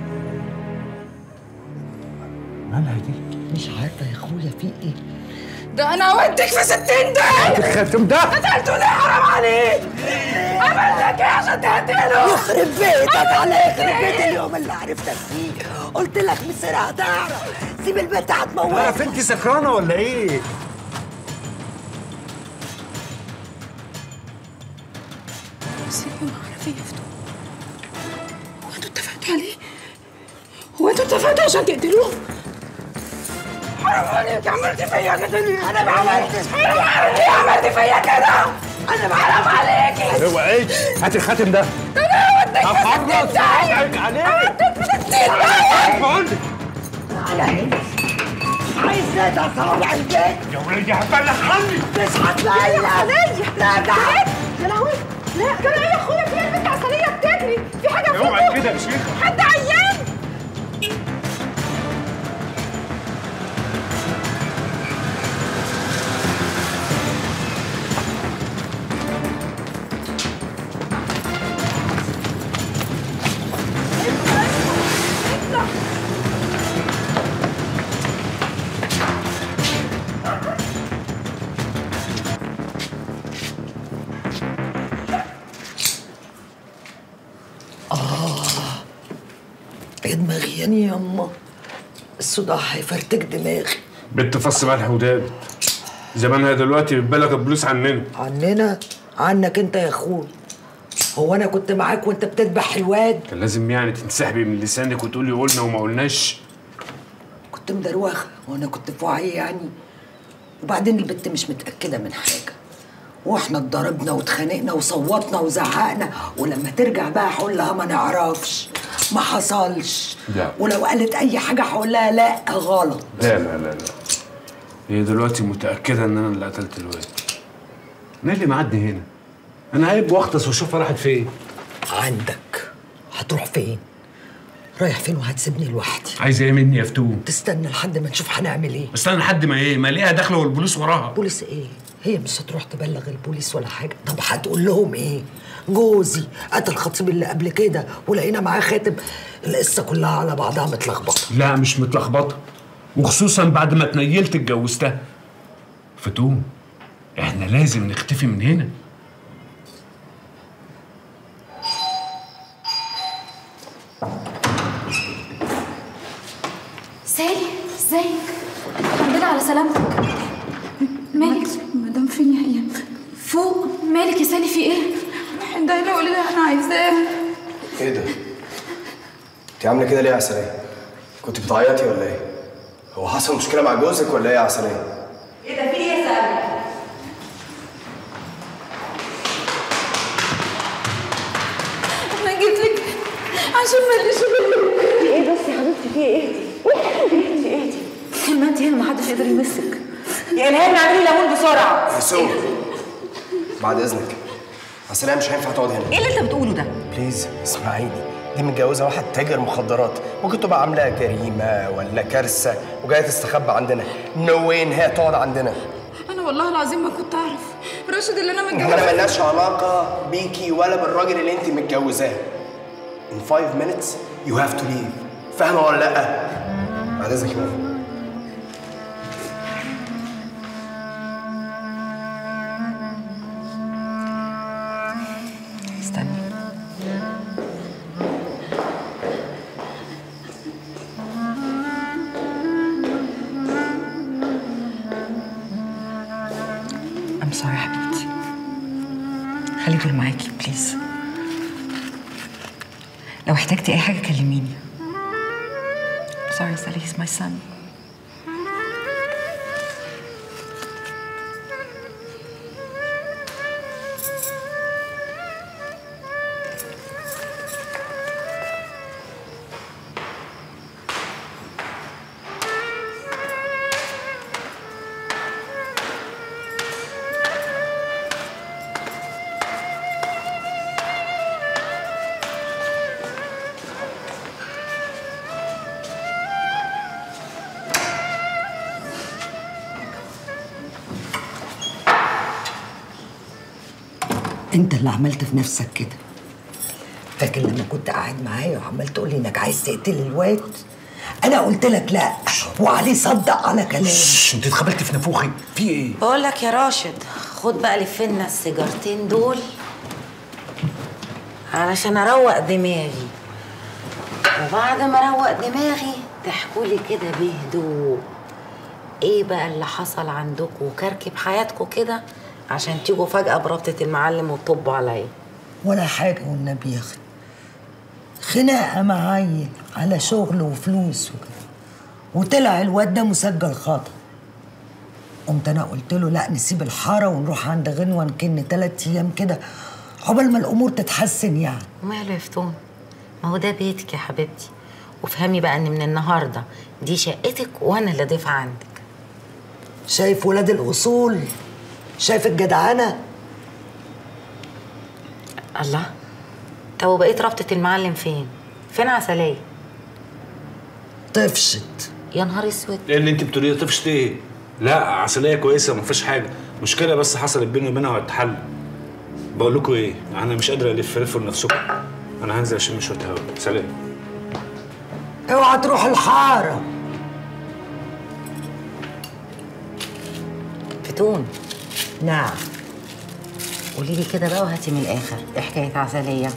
مالها دي؟ مش عارفه يا اخويا في ايه. ده انا اوديك في ستين ده. الخاتم ده قتلته ليه؟ حرام عليك. عمل لك ايه عشان تقتله؟ يخرب بيتك عليك، يخرب بيت اليوم اللي عرفتك فيه. قلت لك مصيرها هتعرف. سيب البنت هتموتك. عارف انت سكرانه ولا ايه؟ سيبي معانا فين يفتو؟ هو انتوا اتفقتوا عليه؟ هو انتوا اتفقتوا عشان تقتلوه؟ حرام عليك، عملت فيا كده ليه؟ انا ما عملتش. حرام عليك، عملت فيا كده. انا حرام عليكي. اوعي هات الخاتم ده. انا هوديك في هفرط ستين داهية. عليك. هوديك في ستين داهية. بقول لك على هنا. عايز نادى صوابع البيت. يا ولادي هتبلغ عني. مش هتلاقي. لا ده يا لهوي. لا كان ايه يا اخويا؟ في البنت عسلية بتجري. في حاجة فوق. اوعي كده يا شيخة. حد عيان. يا دماغي يعني يا يما، الصداع هيفرتك دماغي. بنت فص ملح وداد زمانها دلوقتي بتبلغ البوليس عننا. عننا؟ عنك انت يا اخوي. هو انا كنت معاك وانت بتذبح الواد؟ كان لازم يعني تنسحبي من لسانك وتقولي قلنا وما قلناش. كنت مدروخه وانا كنت في وعي يعني. وبعدين البت مش متاكده من حاجه، واحنا اتضربنا واتخانقنا وصوتنا وزعقنا، ولما ترجع بقى هقول لها ما نعرفش، ما حصلش. لا. ولو قالت اي حاجه هقول لها لا غلط. لا لا لا لا هي دلوقتي متاكده ان انا اللي قتلت الواد. انا اللي معدي هنا. انا عيب واغطس واشوفها راحت فين. عندك. هتروح فين؟ رايح فين وهتسيبني لوحدي؟ عايزه ايه مني يا فتون؟ تستنى لحد ما نشوف هنعمل ايه. استنى لحد ما ايه؟ ما الاقيها داخله والبوليس وراها. بوليس ايه؟ هي مش هتروح تبلغ البوليس ولا حاجه. طب هتقول لهم ايه؟ جوزي قتل خطيب اللي قبل كده ولقينا معاه خاتم. القصه كلها على بعضها متلخبطه. لا مش متلخبطه، وخصوصا بعد ما اتنيلت اتجوزتها. فتون احنا لازم نختفي من هنا. سالي ازيك؟ الحمد لله على سلامتك. مالك؟ مدام فين يا هي؟ فوق. مالك يا سالي في ايه؟ ده اللي قولي لها انا عايزاه. ايه ده؟ انت عامله كده ليه يا عسلية؟ كنت بتعيطي ولا ايه؟ هو حصل مشكله مع جوزك ولا ايه يا عسلية؟ ايه ده؟ في ايه يا سالي؟ انا جيت لك عشان ماليش غيرك. ايه بس يا حبيبتي؟ في ايه؟ اهدي اهدي. طول ما انت هنا محدش يقدر يمسك. يا الهام اعملي ليمون بسرعه. يا سو بعد اذنك عسلية مش هينفع تقعد هنا. ايه اللي انت بتقوله ده؟ بليز اسمعيني، دي متجوزه واحد تاجر مخدرات، ممكن تبقى عامله جريمه ولا كارثه وجايه تستخبى عندنا. نو واي ان هي تقعد عندنا. انا والله العظيم ما كنت اعرف راشد اللي انا متجوزاه. احنا مالناش علاقه بيكي ولا بالراجل اللي انت متجوزاه. In five minutes you have to leave. فاهمه ولا لا؟ بعد اذنك يا ماما. استني. I'm sorry حبيبتي. خلي دول معاكي بليز. لو احتجتي اي حاجه كلميني. Sorry Sally, he's my son. انت اللي عملت في نفسك كده. فاكر لما كنت قاعد معايا وعمال تقول لي انك عايز تقتل الواد؟ انا قلت لك لا وعلي صدق على كلامي. انت اتخبلتي في نافوخي في ايه؟ بقول لك يا راشد خد بقى لفنا السيجارتين دول علشان اروق دماغي، وبعد ما اروق دماغي تحكوا لي كده بهدوء ايه بقى اللي حصل عندكم وكركب حياتكم كده عشان تيجوا فجأة بربطة المعلم وتطبوا عليا. ولا حاجة والنبي يا اختي، خناقة مع عيل على شغل وفلوس وكده، وطلع الواد ده مسجل خاطئ. قمت انا قلت له لا نسيب الحارة ونروح عند غنوة نكن تلات ايام كده عقبال ما الامور تتحسن يعني. وماله يا فتون، ما هو ده بيتك يا حبيبتي، وافهمي بقى ان من النهارده دي شقتك وانا اللي ضيفة عندك. شايف ولاد الاصول؟ شايف الجدعنة؟ الله، طب وبقيت رابطة المعلم فين؟ فين عسلية؟ طفشت. يا نهار اسود، ايه اللي انت بتقوليه؟ طفشت ايه؟ لا عسلية كويسة ما فيش حاجة، مشكلة بس حصلت بيني وبينها وهتتحل. بقول لكم ايه؟ انا مش قادر الف لفوا لنفسكم، انا هنزل اشم شوية هوا. سلام. اوعى تروح الحارة. فتون. نعم. قولي لي كده بقى وهاتي من الاخر، ايه حكاية عسلية؟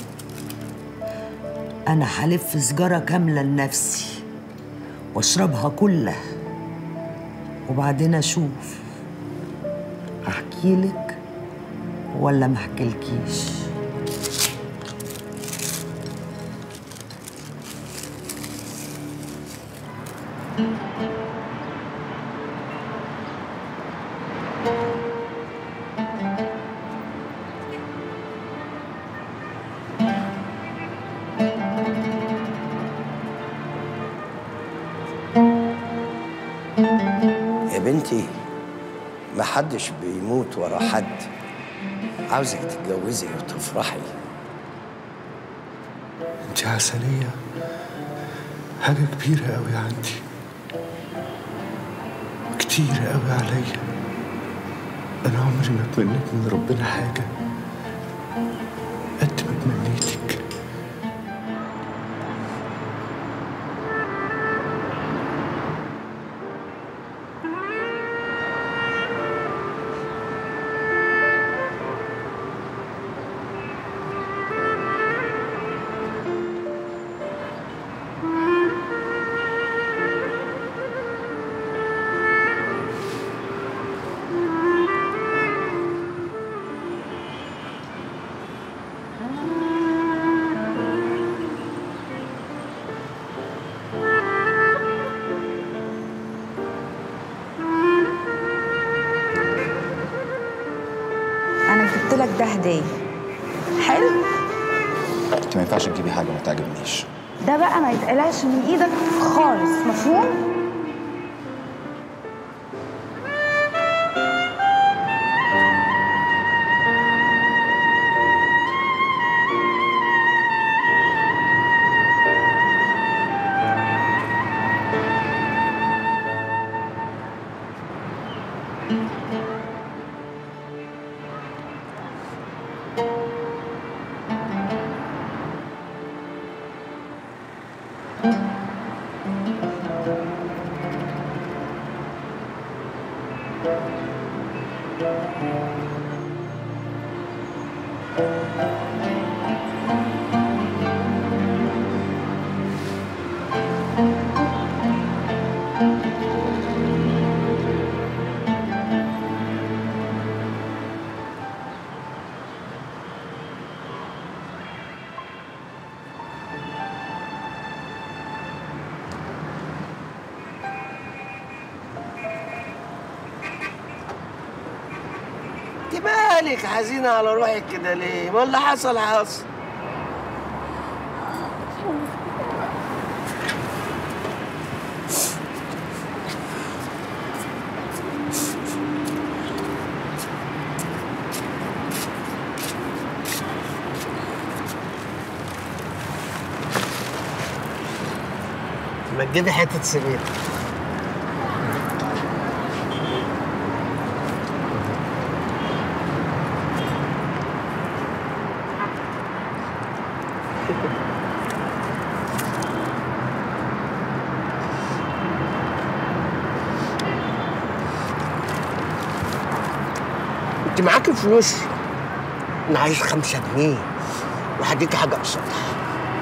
انا هلف سجارة كاملة لنفسي واشربها كلها وبعدين اشوف احكيلك ولا ما احكيلكيش. يا بنتي محدش بيموت ورا حد، عاوزك تتجوزي وتفرحي. انت عسلية حاجة كبيرة قوي عندي، كتير قوي عليا. انا عمري ما اتمنيت من ربنا حاجة قد ما اتمنيتك. انا جبت لك ده هديه حلو. انت ما ينفعش تجيبي حاجه ما تعجبنيش. ده بقى ما يتقلعش من ايدك خالص، مفهوم؟ انت مالك حزينة على روحك كده ليه؟ ما اللي حصل حصل. ما تجيبي حتة سميد. انت معاكي فلوس؟ انا عايز خمسة جنيه وهديكي حاجه قصادها.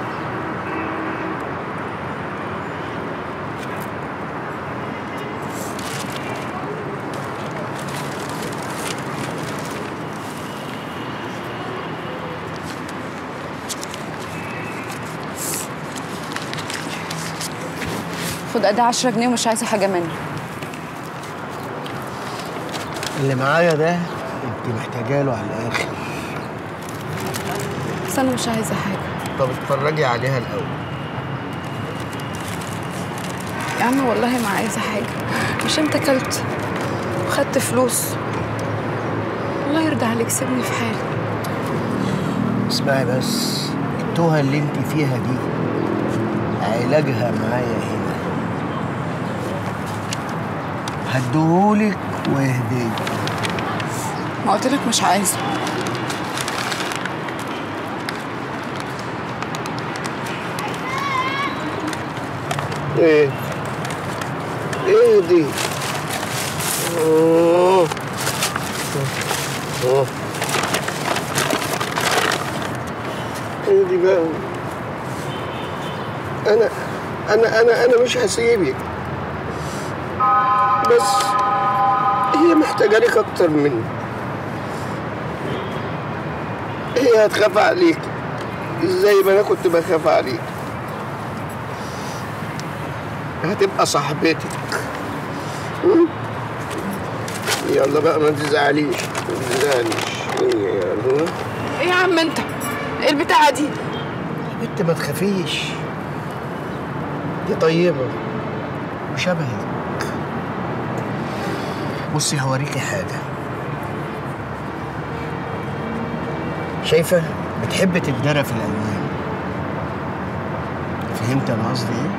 خد ادي عشرة جنيه ومش عايزه حاجه منك. اللي معايا ده انت محتاجه له على الاخر. بس انا مش عايزه حاجه. طب اتفرجي عليها الاول. يا عم والله ما عايزه حاجه، مش انت كلت وخدت فلوس؟ الله يرضى عليك سيبني في حالي. اسمعي بس، التوهه اللي انت فيها دي علاجها معايا هنا. هديهولك وهديه. ما قلتلك مش عايزه. ايه ايه دي؟ أوه. أوه. ايه دي بقى؟ انا انا انا انا مش هسيبك، بس هي محتاجه لك اكتر مني. هي هتخاف عليك زي ما انا كنت بخاف عليك. هتبقى صاحبتك. يلا بقى ما تزعليش ما تزعليش. يلا. ايه يا عم انت؟ ايه البتاعه دي؟ يا بنت ما تخافيش، دي طيبه وشبهك. بصي هوريكي حاجه. شايفه بتحب تتدرى في الالوان. فهمت انا قصدي ايه؟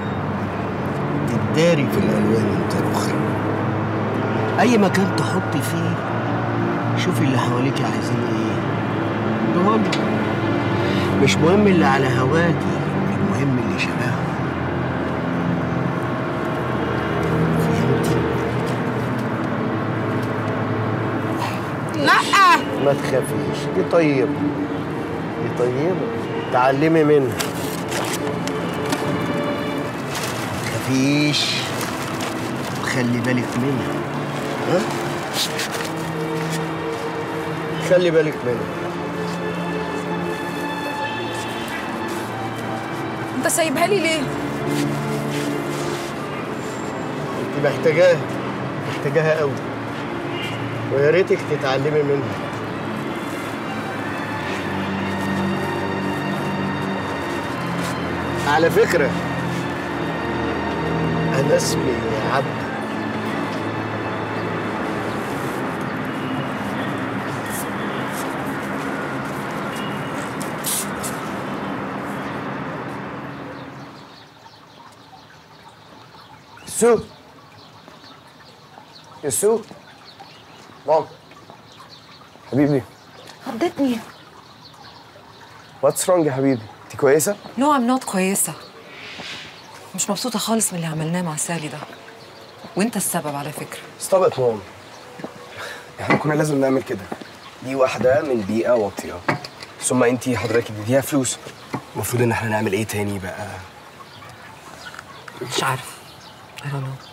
تتداري في الالوان انت الاخرى. اي مكان تحطي فيه شوفي اللي حواليكي عايزين ايه دول. مش مهم اللي على هواكي، المهم اللي شبههم. فهمتي؟ لا ما تخافيش، دي طيبه دي طيبه تعلمي منها. ما تخافيش وخلي بالك منها. ها؟ خلي بالك منها. انت سايبها لي ليه؟ انت محتاجاها محتاجاها قوي، ويا ريتك تتعلمي منها. على فكرة أنا اسمي عبد. سو يا سو مام حبيبي. خضتني. واتس رونج يا حبيبي؟ انت كويسه؟ نو ام نوت كويسه. مش مبسوطه خالص من اللي عملناه مع سالي ده، وانت السبب على فكره. استبقت مام، احنا كنا لازم نعمل كده. دي واحده من بيئه واطيه، ثم انت حضرتك اديتيها فلوس. المفروض ان احنا نعمل ايه تاني بقى؟ مش عارف. I don't know.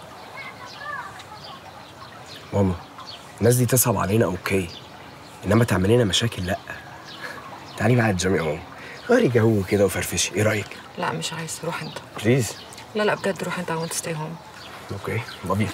ماما الناس دي تصعب علينا اوكي، انما تعمل لنا مشاكل لا. تعالي معايا الجيم يا ماما، غيري جو كده وفرفشي، ايه رايك؟ لا مش عايز، روح انت. بليز. لا لا بجد روح انت. I want to stay home. اوكي بابي.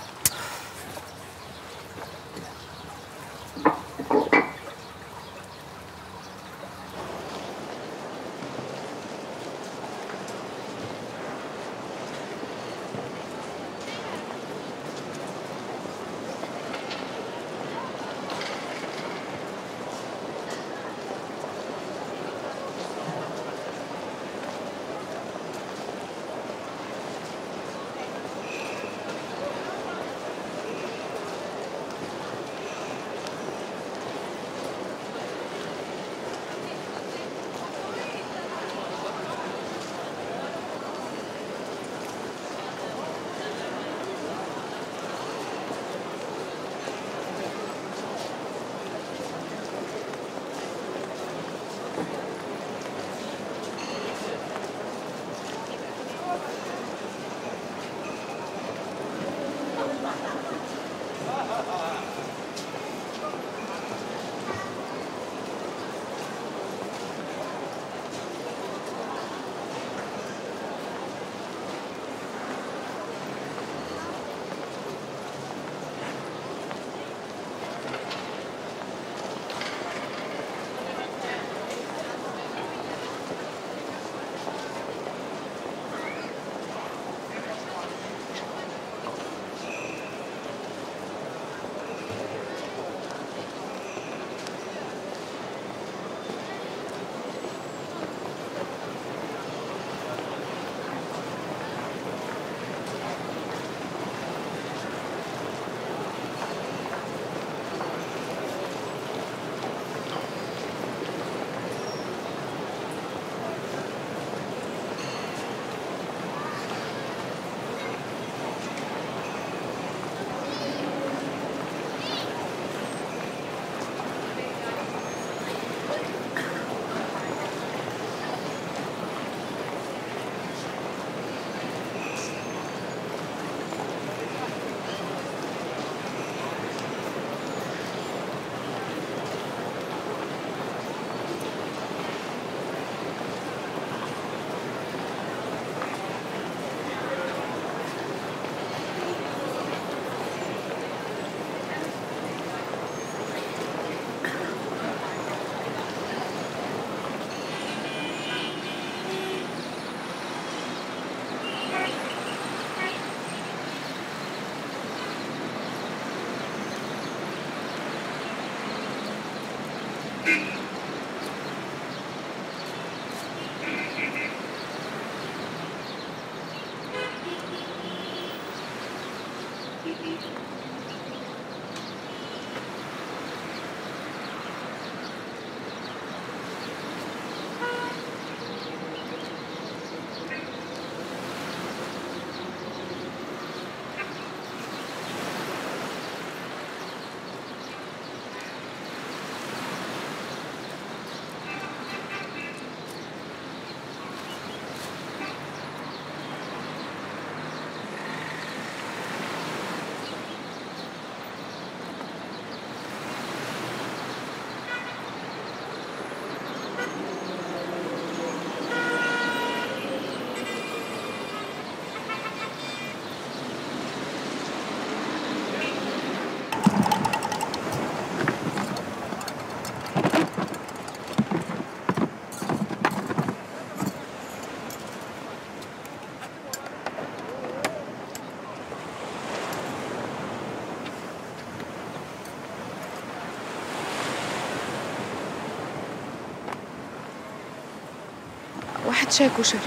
واحد شاي كشري.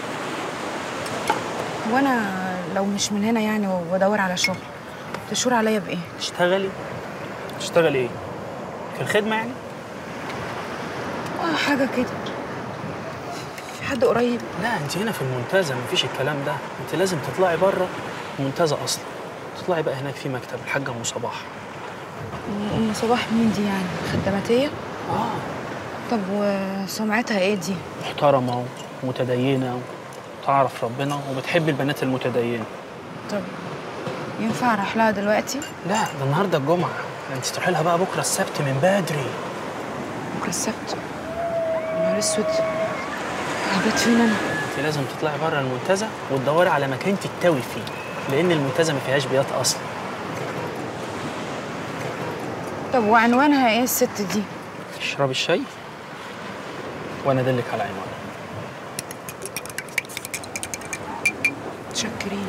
وانا لو مش من هنا يعني وبدور على شغل تشور عليا بايه؟ تشتغلي؟ تشتغلي ايه؟ في الخدمه يعني؟ اه حاجه كده. في حد قريب؟ لا انت هنا في المنتزه مفيش الكلام ده، انت لازم تطلعي بره المنتزه اصلا. تطلعي بقى هناك في مكتب الحاجه ام صباح. ام صباح مين دي يعني؟ خدماتيه؟ اه. طب وسمعتها ايه دي؟ محترمه ومتدينه وتعرف ربنا وبتحب البنات المتدينه. طب ينفع اروح لها دلوقتي؟ لا ده النهارده الجمعه، انت تروحي لها بقى بكره السبت من بدري. بكره السبت؟ يا نهار اسود، هبات فين انا؟ انت لازم تطلعي بره المنتزه وتدوري على مكان تتوي فيه، لان المنتزه ما فيهاش بيات اصلا. طب وعنوانها ايه الست دي؟ اشربي الشاي وانا ادلك على عنوانها. متشكرين.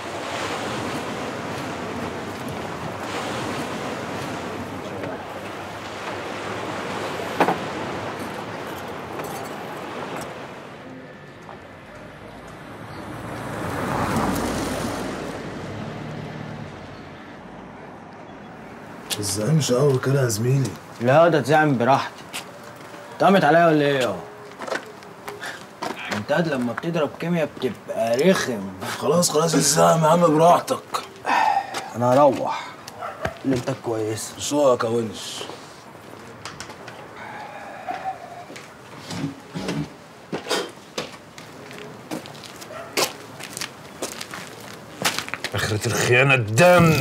تزعمش قوي كده يا زميلي. لا ده تزعم براحتي. اتقامت عليا ولا ايه اهو؟ انت قد لما بتضرب كيمياء بتبقى رخم. خلاص خلاص الزعم يا عم براحتك. انا هروح. ليلتك كويسه. شوقك يا ونش. اخرة الخيانة الدم.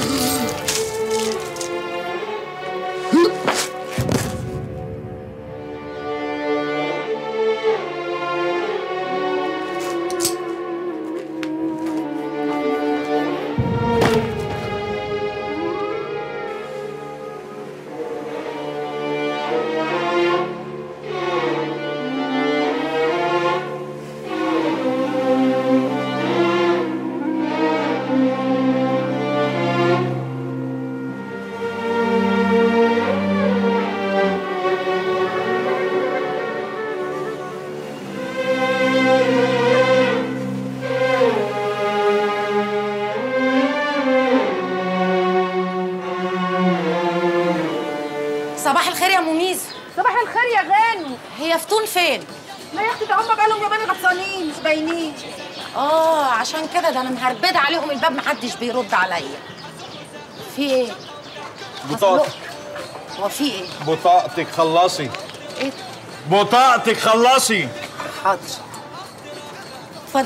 صباح الخير يا ام ميزو. صباح الخير يا غانم. هي فتون فين؟ لا يا اختي ده هم بقالهم يومين غطسانين مش باينين. اه عشان كده ده انا مهربده عليهم الباب محدش بيرد عليا. في ايه؟ بطاقتك. هو في ايه؟ بطاقتك خلصي. ايه ده؟ بطاقتك خلصي. حاضر. اتفضل.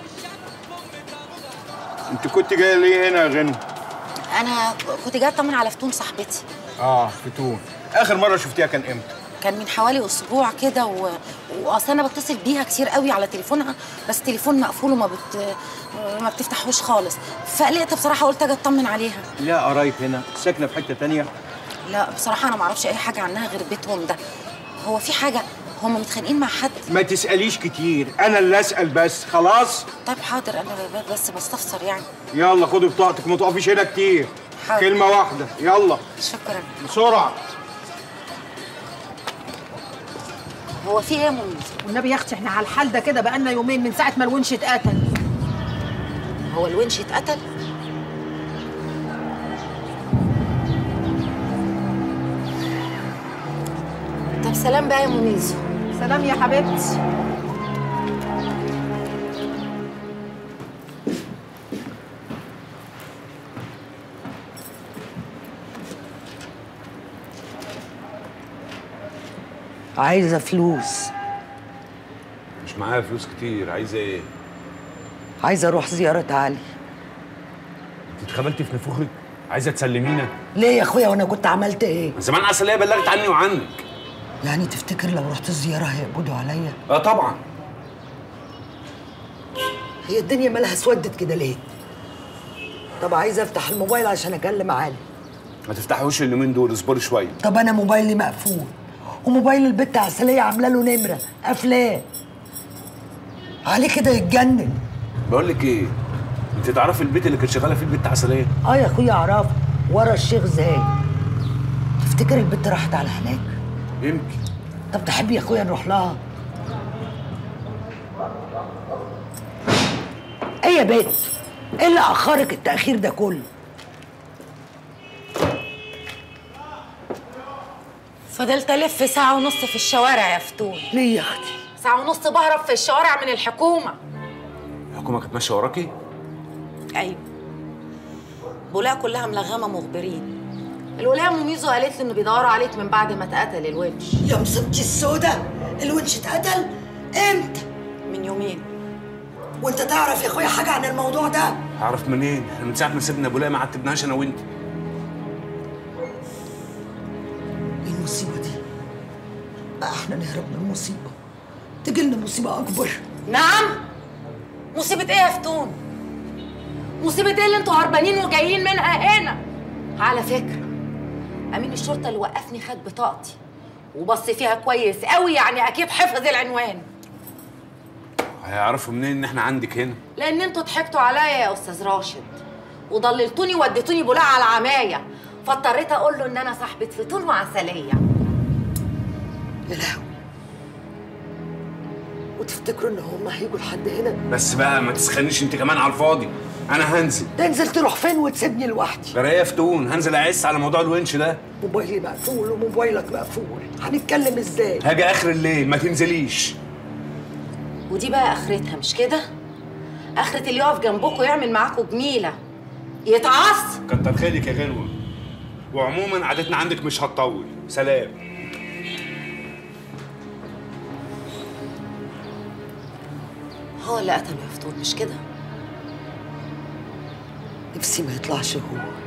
انت كنت جايه ليه هنا يا غنى؟ انا كنت جايه اطمن على فتون صاحبتي. اه فتون. اخر مره شفتيها كان امتى؟ كان من حوالي اسبوع كده و... واصل انا بتصل بيها كتير قوي على تليفونها، بس تليفون مقفول وما بت... ما بتفتحوش خالص، فقلقت بصراحه قلت اجي اطمن عليها. لا قرايب هنا ساكنه في حته تانية؟ لا بصراحه انا ما اعرفش اي حاجه عنها غير بيتهم ده. هو في حاجه؟ هم متخانقين مع حد؟ ما تساليش كتير، انا اللي اسال بس. خلاص؟ طيب حاضر، انا بس بستفسر يعني. يلا خدي بطاقتك ما تقفيش هنا كتير. حاضر. كلمه واحده يلا. شكرا. بسرعه. هو في ايه يا منى؟ والنبي يا اختي احنا على الحال ده كده بقالنا يومين من ساعه ما الونش اتقتل. هو الونش اتقتل؟ طب سلام بقى يا منيزو. سلام يا حبيبتي. عايزة فلوس. مش معايا فلوس كتير. عايزه ايه؟ عايزة اروح زيارة علي. انت اتخبلتي في نفوخك؟ عايزه تسلمينا؟ ليه يا اخويا وانا كنت عملت ايه؟ من زمان عسليه بلغت عني وعنك. يعني تفتكر لو رحت الزيارة هيقبضوا عليا؟ اه طبعا. هي الدنيا مالها اسودت كده ليه؟ طب عايزة افتح الموبايل عشان اكلم علي. ما تفتحوش اليومين دول، اصبري شويه. طب انا موبايلي مقفول وموبايل البت عسلية عامله له نمرة قافلاه. علي كده يتجنن. بقول لك ايه؟ انت تعرفي البيت اللي كانت شغاله فيه البت عسليه؟ اه يا اخويا اعرفه، ورا الشيخ زايد. تفتكر البت راحت على هناك؟ يمكن. طب تحب يا اخويا نروح لها؟ ايه يا بنت؟ ايه اللي اخرك التاخير ده كله؟ فضلت الف ساعه ونص في الشوارع يا فتون. ليه يا اختي؟ ساعه ونص بهرب في الشوارع من الحكومه. الحكومه كانت ماشيه وراكي؟ ايوه. بولاها كلها ملغمه مخبرين. الولايه ام ميزو قالت لي انه بيدوروا عليك من بعد ما اتقتل الونش. يا مصيبتي السودا، الونش اتقتل؟ امتى؟ من يومين. وانت تعرف يا اخويا حاجه عن الموضوع ده؟ اعرف منين؟ احنا من ساعه ما سيبنا بولايه ما عتبناش انا وانت. ايه المصيبه دي؟ بقى احنا نهرب من مصيبه تجي لنا مصيبه اكبر. نعم؟ مصيبه ايه يا فتون؟ مصيبه ايه اللي انتوا هربانين وجايين منها هنا؟ على فكره امين الشرطه اللي وقفني خد بطاقتي وبص فيها كويس قوي، يعني اكيد حفظ العنوان. هيعرفوا منين ان احنا عندك هنا؟ لان انتوا ضحكتوا عليا يا استاذ راشد وضللتوني ووديتوني بولاء على العمايه، فاضطريت اقول له ان انا صاحبه فتون وعسليه. يا لهوي، وتفتكروا ان هم هيجوا لحد هنا؟ بس بقى ما تسخنيش انت كمان على الفاضي. انا هنزل. تنزل تروح فين وتسيبني لوحدي؟ جرايه فتون، هنزل اعس على موضوع الونش ده. موبايلي مقفول وموبايلك مقفول، هنتكلم ازاي؟ هاجي اخر الليل، ما تنزليش. ودي بقى اخرتها مش كده؟ اخرة اللي يقف جنبكم يعمل معاكم جميله يتعص. كتر خيرك يا غنوه، وعموما عادتنا عندك مش هتطول. سلام. هو اللي قتله يا فتون مش كده؟ نفسي ما يطلعش هو.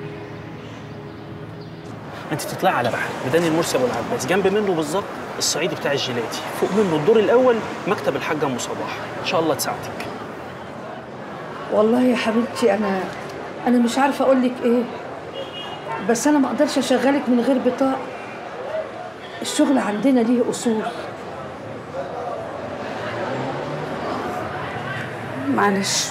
انت تطلعي على بحر ميدان المرسي ابو العباس، جنب منه بالظبط الصعيدي بتاع الجيلاتي، فوق منه الدور الاول مكتب الحاجه ام صباح، ان شاء الله تساعدك. والله يا حبيبتي انا انا مش عارفه اقول لك ايه، بس انا ما اقدرش اشغلك من غير بطاقه. الشغل عندنا ليه اصول. معلش،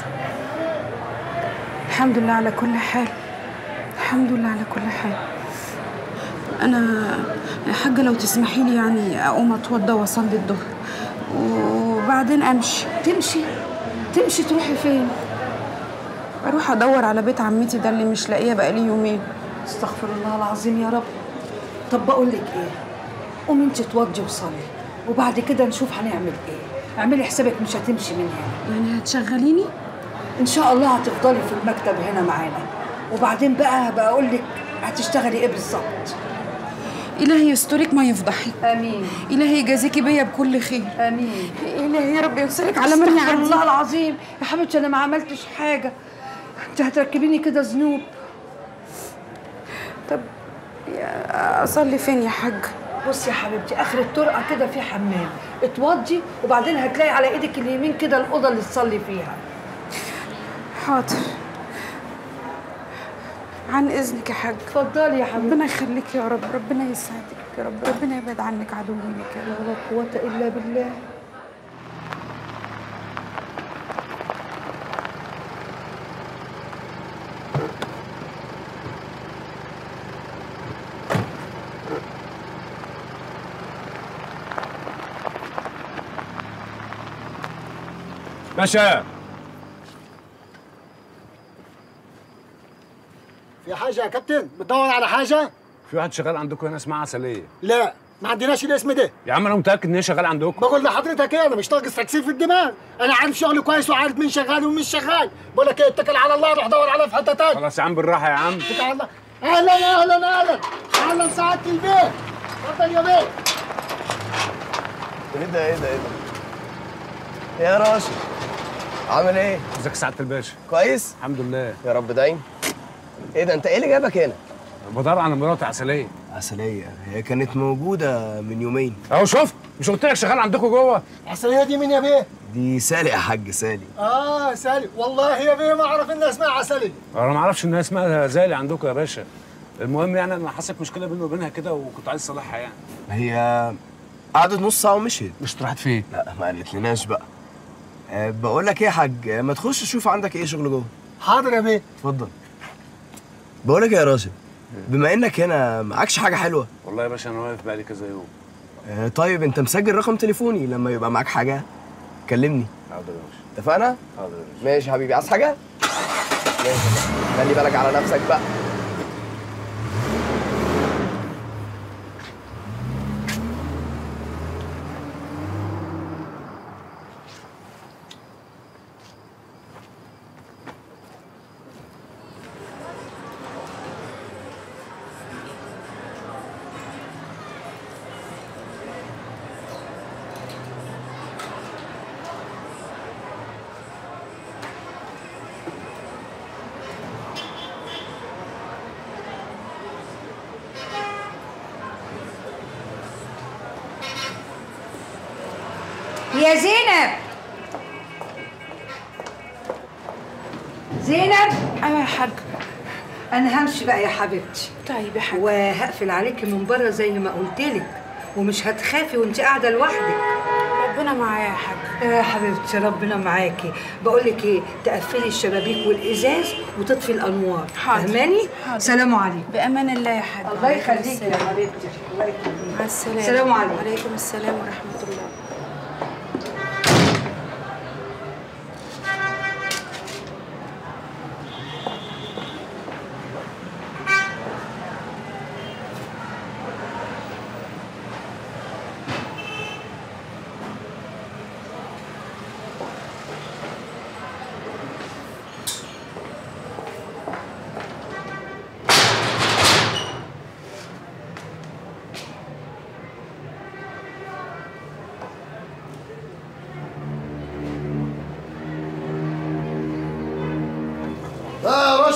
الحمد لله على كل حال، الحمد لله على كل حال. انا يا حاجه لو تسمحي لي يعني اقوم اتوضى واصلي الظهر وبعدين امشي. تمشي تمشي تروحي فين؟ اروح ادور على بيت عمتي ده اللي مش لاقيه بقالي يومين. استغفر الله العظيم يا رب. طب بقول لك ايه، قومي انت اتوضي وصلي وبعد كده نشوف هنعمل ايه. اعملي حسابك مش هتمشي من هنا. يعني هتشغليني؟ ان شاء الله هتفضلي في المكتب هنا معانا، وبعدين بقى هبقى اقول لك هتشتغلي ايه بالظبط. إلهي يسترك ما يفضحك. آمين. إلهي يجازيكي بيا بكل خير. آمين. إلهي يا رب يوصلك على من استغفر الله العظيم يا حبيبتي، أنا ما عملتش حاجة. أنت هتركبيني كده ذنوب. طب أصلي فين يا حاج؟ بصي يا حبيبتي، آخر الطرقة كده في حمام، اتوضي وبعدين هتلاقي على إيدك اليمين كده الأوضة اللي تصلي فيها. حاضر. عن اذنك يا حاج. اتفضلي يا حبيبتي. ربنا يخليك يا رب، ربنا يسعدك يا رب، ربنا يبعد عنك عدوك يا رب. لا قوة الا بالله. باشا، في حاجة يا كابتن؟ بتدور على حاجة؟ في واحد شغال عندكم هنا اسمها عسلية. لا، ما عندناش الاسم ده. يا عم انا متأكد ان هي شغال عندكم. بقول لحضرتك ايه، انا مش ناقص تكسير في الدماغ، انا عارف شغلي كويس وعارف مين شغال ومين مش شغال. بقول لك ايه، اتكل على الله، روح دور عليها في حتة تانية. خلاص يا عم بالراحة يا عم. اتكل على الله. اهلا اهلا اهلا اهلا سعادة البيت. اتفضل يا بيه. ايه ده ايه ده ايه ده؟ يا راشد عامل ايه؟ ازيك يا سعادة الباشا؟ كويس؟ الحمد لله. يا رب دايم. ايه ده انت ايه اللي جابك هنا؟ بدور على مراتي عسلية. عسلية؟ هي كانت موجودة من يومين. اهو شفت، مش قلت لك شغال عندكم جوه؟ عسلية دي مين يا بيه؟ دي سالي يا حاج، سالي. اه سالي، والله يا بيه ما اعرف انها اسمها عسلية. انا ما اعرفش انها اسمها زالي عندكم يا باشا. المهم يعني انا حصلت مشكلة بيني وبينها كده وكنت عايز اصلحها يعني. هي قعدت نص ساعة ومشيت. مش راحت فين؟ لا ما قالتلناش بقى. أه بقول لك ايه يا حاج، ما تخش تشوف عندك ايه شغل جوه. حاضر يا بيه. اتفضل. بقول لك يا راشد، بما انك هنا معكش حاجة حلوة؟ والله يا باشا انا واقف بقالي كذا يوم. أه طيب انت مسجل رقم تليفوني، لما يبقى معاك حاجة كلمني. حاضر يا باشا. اتفقنا؟ حاضر يا باشا. ماشي يا حبيبي، عايز حاجة؟ ماشي، خلي بالك على نفسك بقى. يا زينب. زينب. ايوه يا حاج. انا همشي بقى يا حبيبتي. طيب يا حاج. وهقفل عليكي من بره زي ما قلت لك، ومش هتخافي وانت قاعده لوحدك. ربنا معايا يا حاج. يا حبيبتي ربنا معاكي. بقول لك ايه، تقفلي الشبابيك والازاز وتطفي الانوار. فاهماني؟ سلام عليكم. بامان الله يا حاج. الله يخليكي يا حبيبتي. الله يخليكي. مع السلامه. سلام عليكم. وعليكم السلام ورحمه الله.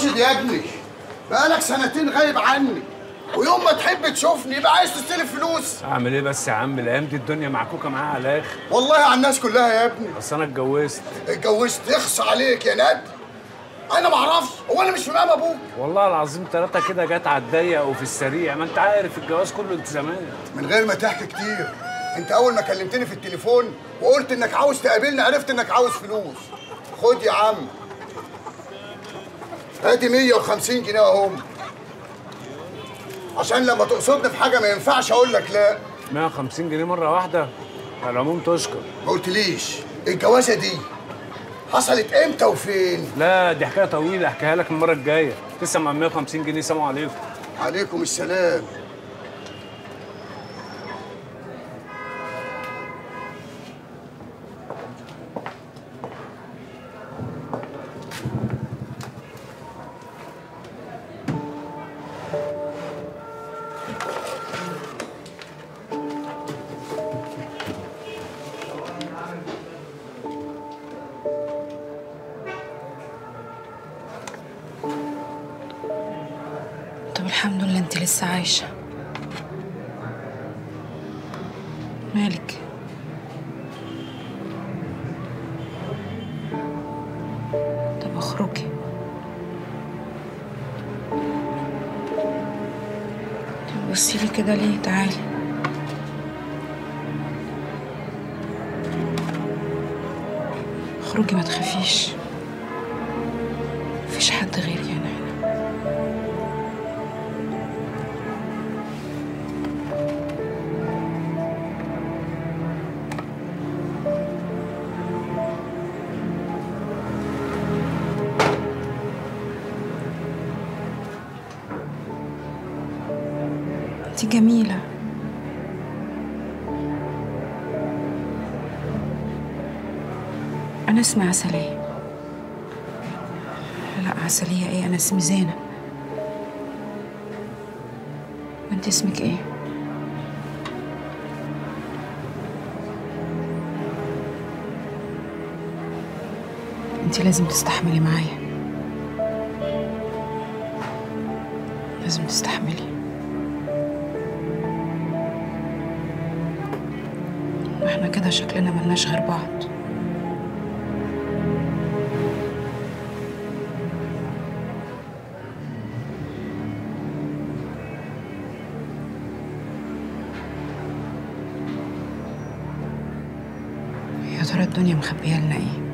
راشد يا ابني، بقالك سنتين غايب عني، ويوم ما تحب تشوفني يبقى عايز تستلف فلوس. اعمل ايه بس يا عم؟ الايام دي الدنيا معكوكه معاها على الاخر. والله على الناس كلها يا ابني. بس انا اتجوزت. اتجوزت؟ يخص عليك يا ند. انا ما اعرفش، هو انا مش في مقام ابوك؟ والله العظيم ثلاثه كده جت على الضيق وفي السريع، ما انت عارف الجواز كله التزامات. من غير ما تحكي كتير، انت اول ما كلمتني في التليفون وقلت انك عاوز تقابلني عرفت انك عاوز فلوس. خد يا عم، ادي مية وخمسين جنيه اهم، عشان لما تقصدني في حاجه ما ينفعش اقول لك لا. مية وخمسين جنيه مره واحده؟ على العموم تشكر. ما قلتليش الجوازه دي حصلت امتى وفين؟ لا دي حكايه طويله، احكيها لك المره الجايه. تسمع مع مية وخمسين جنيه. سلام عليكم. عليكم السلام. طب الحمد لله انت لسه عايشة. مالك؟ طب اخرجي. طب بصيلي كده ليه؟ تعالي. اخرجي ما تخافيش، مفيش حد غيري هنا. انتي جميلة. أنا اسمي عسلية. لا عسلية ايه، أنا اسمي زينة. وانت اسمك ايه؟ انت لازم تستحملي معايا، لازم تستحملي. احنا كده شكلنا ملناش غير بعض. يا ترى الدنيا مخبيه لنا ايه؟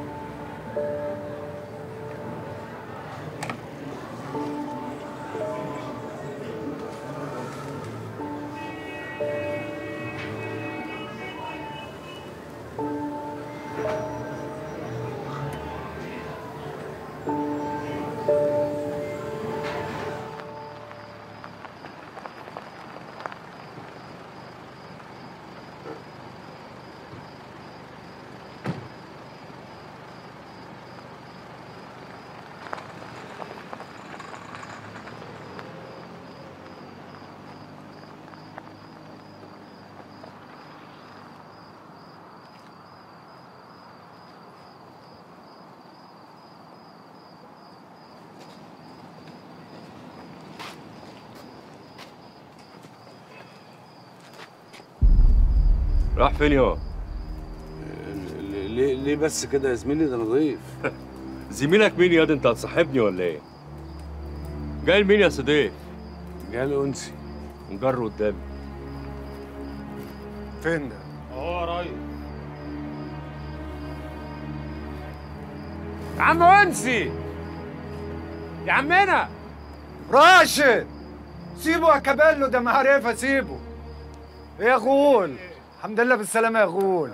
راح فين يا؟ ليه ليه بس كده يا زميلي؟ ده انا ضيف. زميلك مين يا دي؟ انت هتصاحبني ولا ايه؟ جاي لمين يا صديق؟ جاي لأنسي. نجر قدامي. فين ده؟ اهو يا ريس. يا عم أنسي يا عمنا راشد، سيبه يا كابيلو، ده معرفة، سيبه. ايه يا غول؟ الحمد لله بالسلامة يا غول.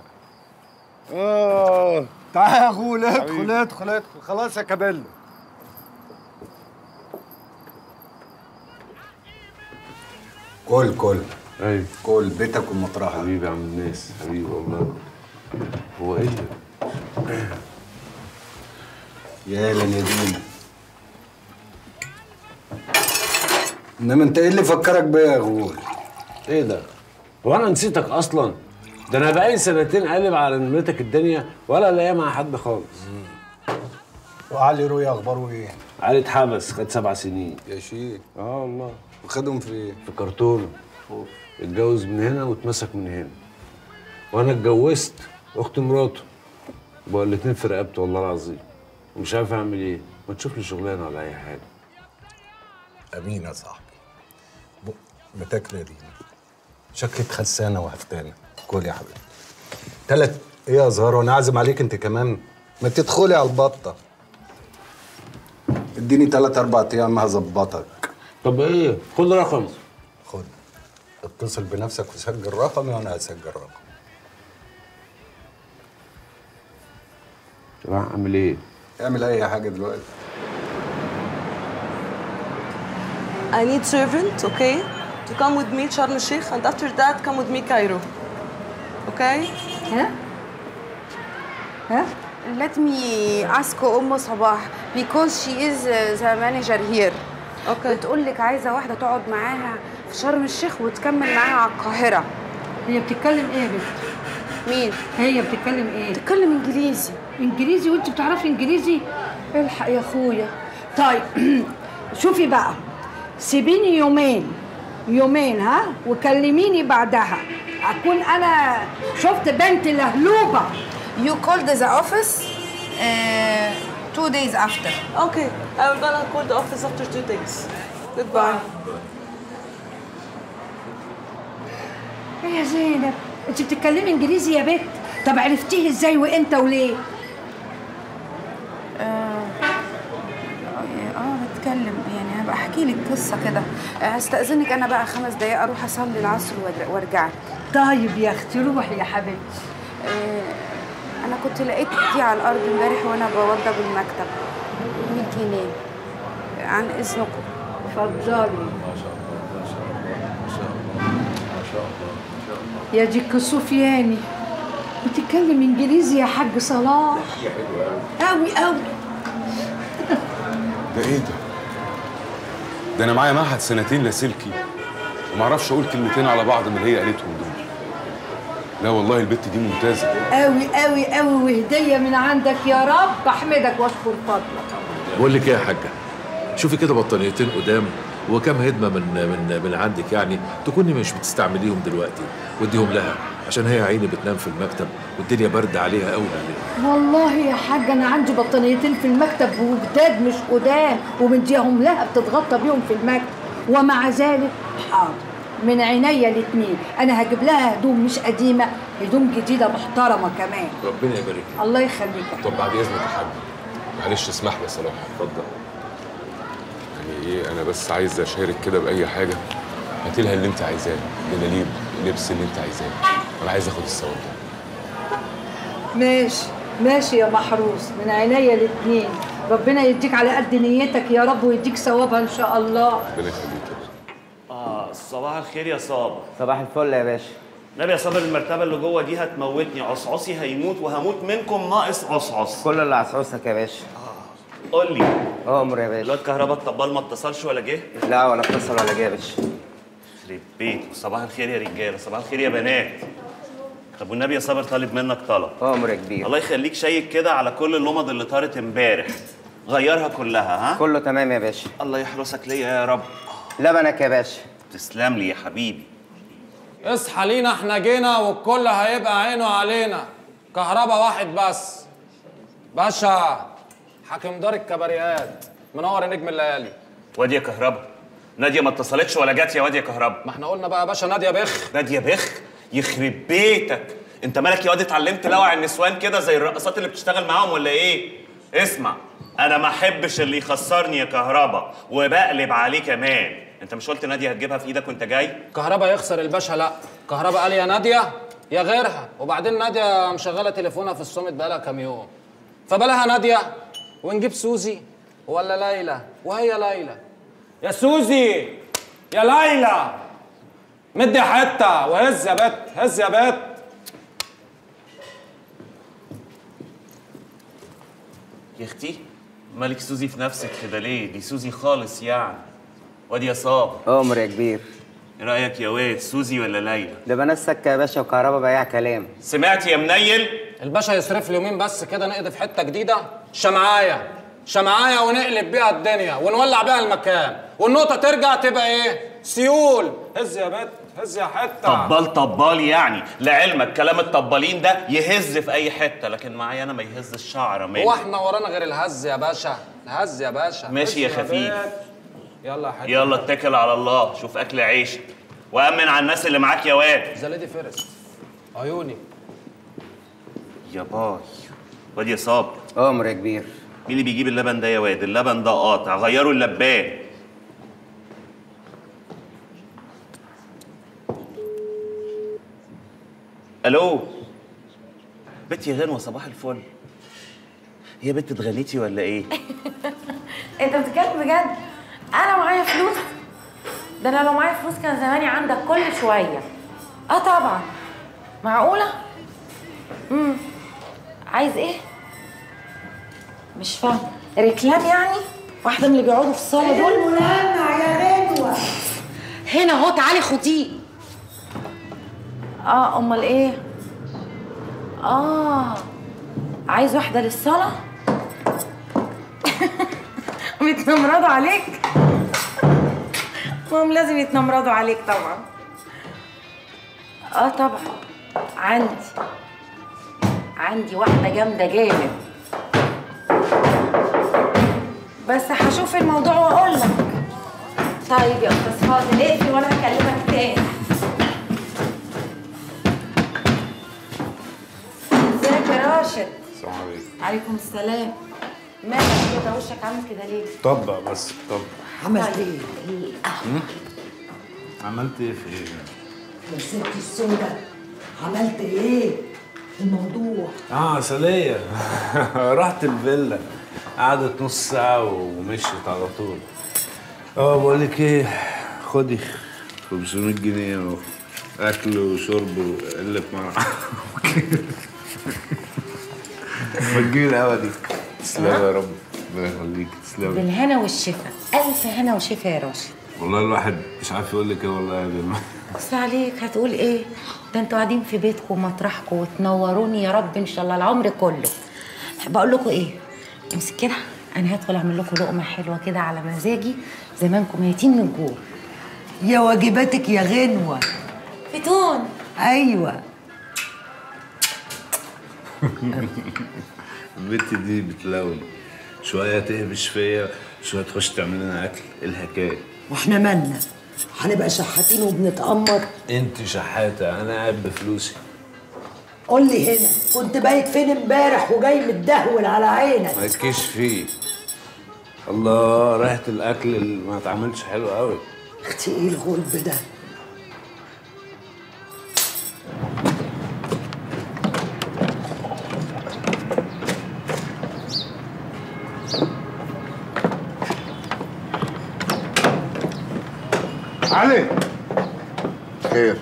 اه تعال يا غول، ادخل ادخل ادخل. خلاص يا كابيلو. كل كل ايوه كل بيتك ومطرحك. حبيبي يا عم الناس، حبيبي والله. هو ايه يا لندين، انما انت ايه اللي فكرك بيا يا غول؟ ايه ده؟ هو انا نسيتك اصلا؟ ده انا بقالي سنتين قالب على نمرتك الدنيا ولا لاقيها مع حد خالص. وعلي روي اخباره ايه؟ علي اتحبس، خد سبع سنين. يا شيخ. اه والله. وخدهم في ايه؟ في كرتونه. اتجوز من هنا واتمسك من هنا. وانا اتجوزت اخت مراته. بقى الاتنين في رقبته والله العظيم. ومش عارف اعمل ايه. ما تشوف لي شغلانه ولا اي حاجه. امين يا صاحبي. بتاكل يا دينا. شكلك خسانه وهفتانه. كل يا حبيبي. تلات ايه يا زهره وانا عازم عليك انت كمان. ما تدخلي على البطه. اديني تلات اربع ايام هظبطك. طب ايه؟ خد رقم. خد. اتصل بنفسك وسجل رقمي وانا هسجل رقمي. طب اعمل ايه؟ اعمل اي حاجه دلوقتي. I need servant, okay, to come with me Sharm el-Sheikh, and after that come with me Cairo. Okay? ها؟ ها؟ Let me ask أم صباح because she is the manager here. Okay. بتقول لك عايزة واحدة تقعد معاها في شرم الشيخ وتكمل معاها على القاهرة. هي بتتكلم ايه يا بنت؟ مين؟ هي بتتكلم ايه؟ بتتكلم انجليزي. انجليزي وانت بتعرفي انجليزي؟ الحق يا اخويا. طيب شوفي بقى، سيبيني يومين يومين ها وكلميني بعدها اكون انا شفت بنت لهلوبه. You called the office uh, two days after. Okay, I will gonna call the office after two days. Goodbye. ايه يا زينب؟ انت بتتكلمي انجليزي يا بنت؟ طب عرفتيه ازاي وامتى وليه؟ اه اه بتكلم يعني هبقى احكي لك قصه كده. هستأذنك انا بقى خمس دقايق اروح اصلي العصر وارجع لك. طيب يا اختي روحي يا حبيبتي. آه انا كنت لقيت دي على الارض امبارح وانا بوضب المكتب. مية جنيه عن اذنكم. اتفضلي. ما شاء الله ما شاء الله ما شاء الله ما شاء الله ما شاء الله. يا ديك سفياني بتتكلم انجليزي يا حاج صلاح. قوي قوي. ده ايه ده؟ ده انا معايا معهد سنتين لاسلكي وما اعرفش اقول كلمتين على بعض من اللي هي قالتهم دول. لا والله البت دي ممتازه. قوي قوي قوي وهديه من عندك يا رب احمدك واشكر فضلك. بقول لك ايه يا حاجه؟ شوفي كده بطانيتين قدام وكم هدمه من من من عندك يعني تكوني مش بتستعمليهم دلوقتي واديهم لها عشان هي عيني بتنام في المكتب والدنيا برد عليها قوي. والله يا حاج انا عندي بطانيتين في المكتب وجداد مش قدام ومديهم لها بتتغطى بيهم في المكتب ومع ذلك حاضر من عينيا الاتنين. انا هجيب لها هدوم مش قديمه، هدوم جديده محترمه كمان. ربنا يبارك. الله يخليك. طب بعد اذنك يا حاج معلش اسمح لي يا صلاح. اتفضل. يعني ايه انا بس عايز اشارك كده باي حاجه. هاتي لها اللي انت عايزاه، دلاليب اللبس اللي انت عايزاه. انا عايز اخد الثواب ده. ماشي ماشي يا محروس من عينيا الاتنين. ربنا يديك على قد نيتك يا رب ويديك ثوابها ان شاء الله. ربنا يخليك. اه صباح الخير يا صابر. صباح الفل يا باشا. نبي يا صابر المرتبه اللي جوه دي هتموتني. عصعصي هيموت وهموت منكم ناقص عصعص. كل اللي عصعصك يا باشا. قول لي. امر يا باشا. الواد كهربا الطبال ما اتصلش ولا جه؟ لا ولا اتصل ولا جه يا باشا. يخرب بيت. صباح الخير يا رجاله، صباح الخير يا بنات. طب والنبي يا صابر طالب منك طلب. امر يا كبير. الله يخليك شيك كده على كل اللمض اللي طارت امبارح. غيرها كلها ها؟ كله تمام يا باشا. الله يحرسك ليا يا رب. لبنك يا باشا. تسلم لي يا حبيبي. اصحى لينا احنا جينا والكل هيبقى عينه علينا. كهربا واحد بس. باشا حاكم دار الكباريات منور نجم الليالي. واد يا كهربا ناديه ما اتصلتش ولا جت يا واد يا كهربا. ما احنا قلنا بقى يا باشا ناديه بخ. ناديه بخ يخرب بيتك. انت مالك يا واد اتعلمت لوع النسوان كده زي الرقصات اللي بتشتغل معاهم ولا ايه؟ اسمع انا ما احبش اللي يخسرني يا كهربا وبقلب عليه كمان. انت مش قلت ناديه هتجيبها في ايدك وانت جاي؟ كهربا يخسر الباشا. لا كهربا قال يا ناديه يا غيرها. وبعدين ناديه مشغله تليفونها في الصمت بقالها كام يوم. فبلاها ناديه ونجيب سوزي ولا ليلى. وهي ليلى. يا سوزي يا ليلى مدي حته وهز يا بت هز يا بت. يا اختي مالك سوزي في نفسك كده ليه؟ دي سوزي خالص يعني. وادي يا صابر. امر يا كبير. ايه رايك يا واد سوزي ولا ليلى؟ ده بنات سكه يا باشا وكهربا بياع كلام. سمعت يا منيل؟ الباشا يصرف لي يومين بس كده نقضي في حته جديده. شمعايه شمعايه ونقلب بيها الدنيا ونولع بيها المكان، والنقطه ترجع تبقى ايه؟ سيول. هز يا بت، هز يا حته. طبال طبال يعني، لعلمك كلام الطبالين ده يهز في اي حته، لكن معايا انا ما يهز الشعره مني. هو احنا ورانا غير الهز يا باشا؟ الهز يا باشا. ماشي يا خفيف. يلا يا حته. يلا اتكل على الله، شوف اكل عيشك وامن على الناس اللي معاك يا واد. زلادي فارس عيوني. يا باي. واد يا صابر. امر يا كبير. مين اللي بيجيب اللبن ده يا واد؟ اللبن ده قاطع، غيروا اللبان. الو بنتي يا غنوه، صباح الفل. هي بنت اتغنيتي ولا ايه؟ انت بتتكلم بجد؟ انا معايا فلوس؟ ده انا لو معايا فلوس كان زماني عندك كل شويه. اه طبعا. معقوله؟ امم عايز ايه؟ مش فاهم. ريكلام يعني؟ واحده من اللي بيقعدوا في الصاله دول؟ الملمع يا غنوه. هنا اهو، تعالي خديه. اه امال ايه؟ اه عايز واحده للصلاه؟ بيتنمرضوا عليك؟ هم لازم يتنمرضوا عليك طبعا. اه طبعا عندي عندي واحده جامده جامد، بس هشوف الموضوع واقول لك. طيب يا استاذ فاضل اقفل وانا هكلمك تاني. ازيك يا راشد؟ السلام عليكم. عليكم السلام. مالك كده وشك عامل كده ليه؟ طبق بس طبق. عملت ايه؟ هم؟ عملت ايه في ايه؟ يا ستي السودة، عملت ايه؟ الموضوع اه عسلية. رحت الفيلا، قعدت نص ساعة ومشيت على طول. اه بقول لك ايه، خدي خمسمية جنيه اهو، اكل وشرب وقلة مرعى. ما تجيبي القهوة دي. تسلمي يا رب، ربنا يخليك. تسلمي. بالهنا والشفا، ألف هنا وشفا يا راشد. والله الواحد مش عارف يقول لك ايه والله يا جماعة. بس عليك هتقول ايه؟ ده انتوا قاعدين في بيتكم ومطرحكم وتنوروني يا رب ان شاء الله العمر كله. بقول لكم ايه؟ امسك كده، انا هدخل اعمل لكم لقمه حلوه كده على مزاجي، زمانكم ميتين من الجوع. يا واجباتك يا غنوه. فتون. ايوه. البت دي بتلون، شويه تهبش فيا، شويه تخش تعمل لنا اكل. ايه الحكايه؟ واحنا مالنا؟ هنبقى شحاتين وبنتأمر؟ انت شحاته، انا قاعد بفلوسي. قول لي هنا، كنت بايت فين امبارح وجاي متدهول على عينك؟ ما تكيش فيه. الله، ريحه الاكل اللي ما اتعملش حلو قوي. اختي ايه الغلب ده؟ علي خير.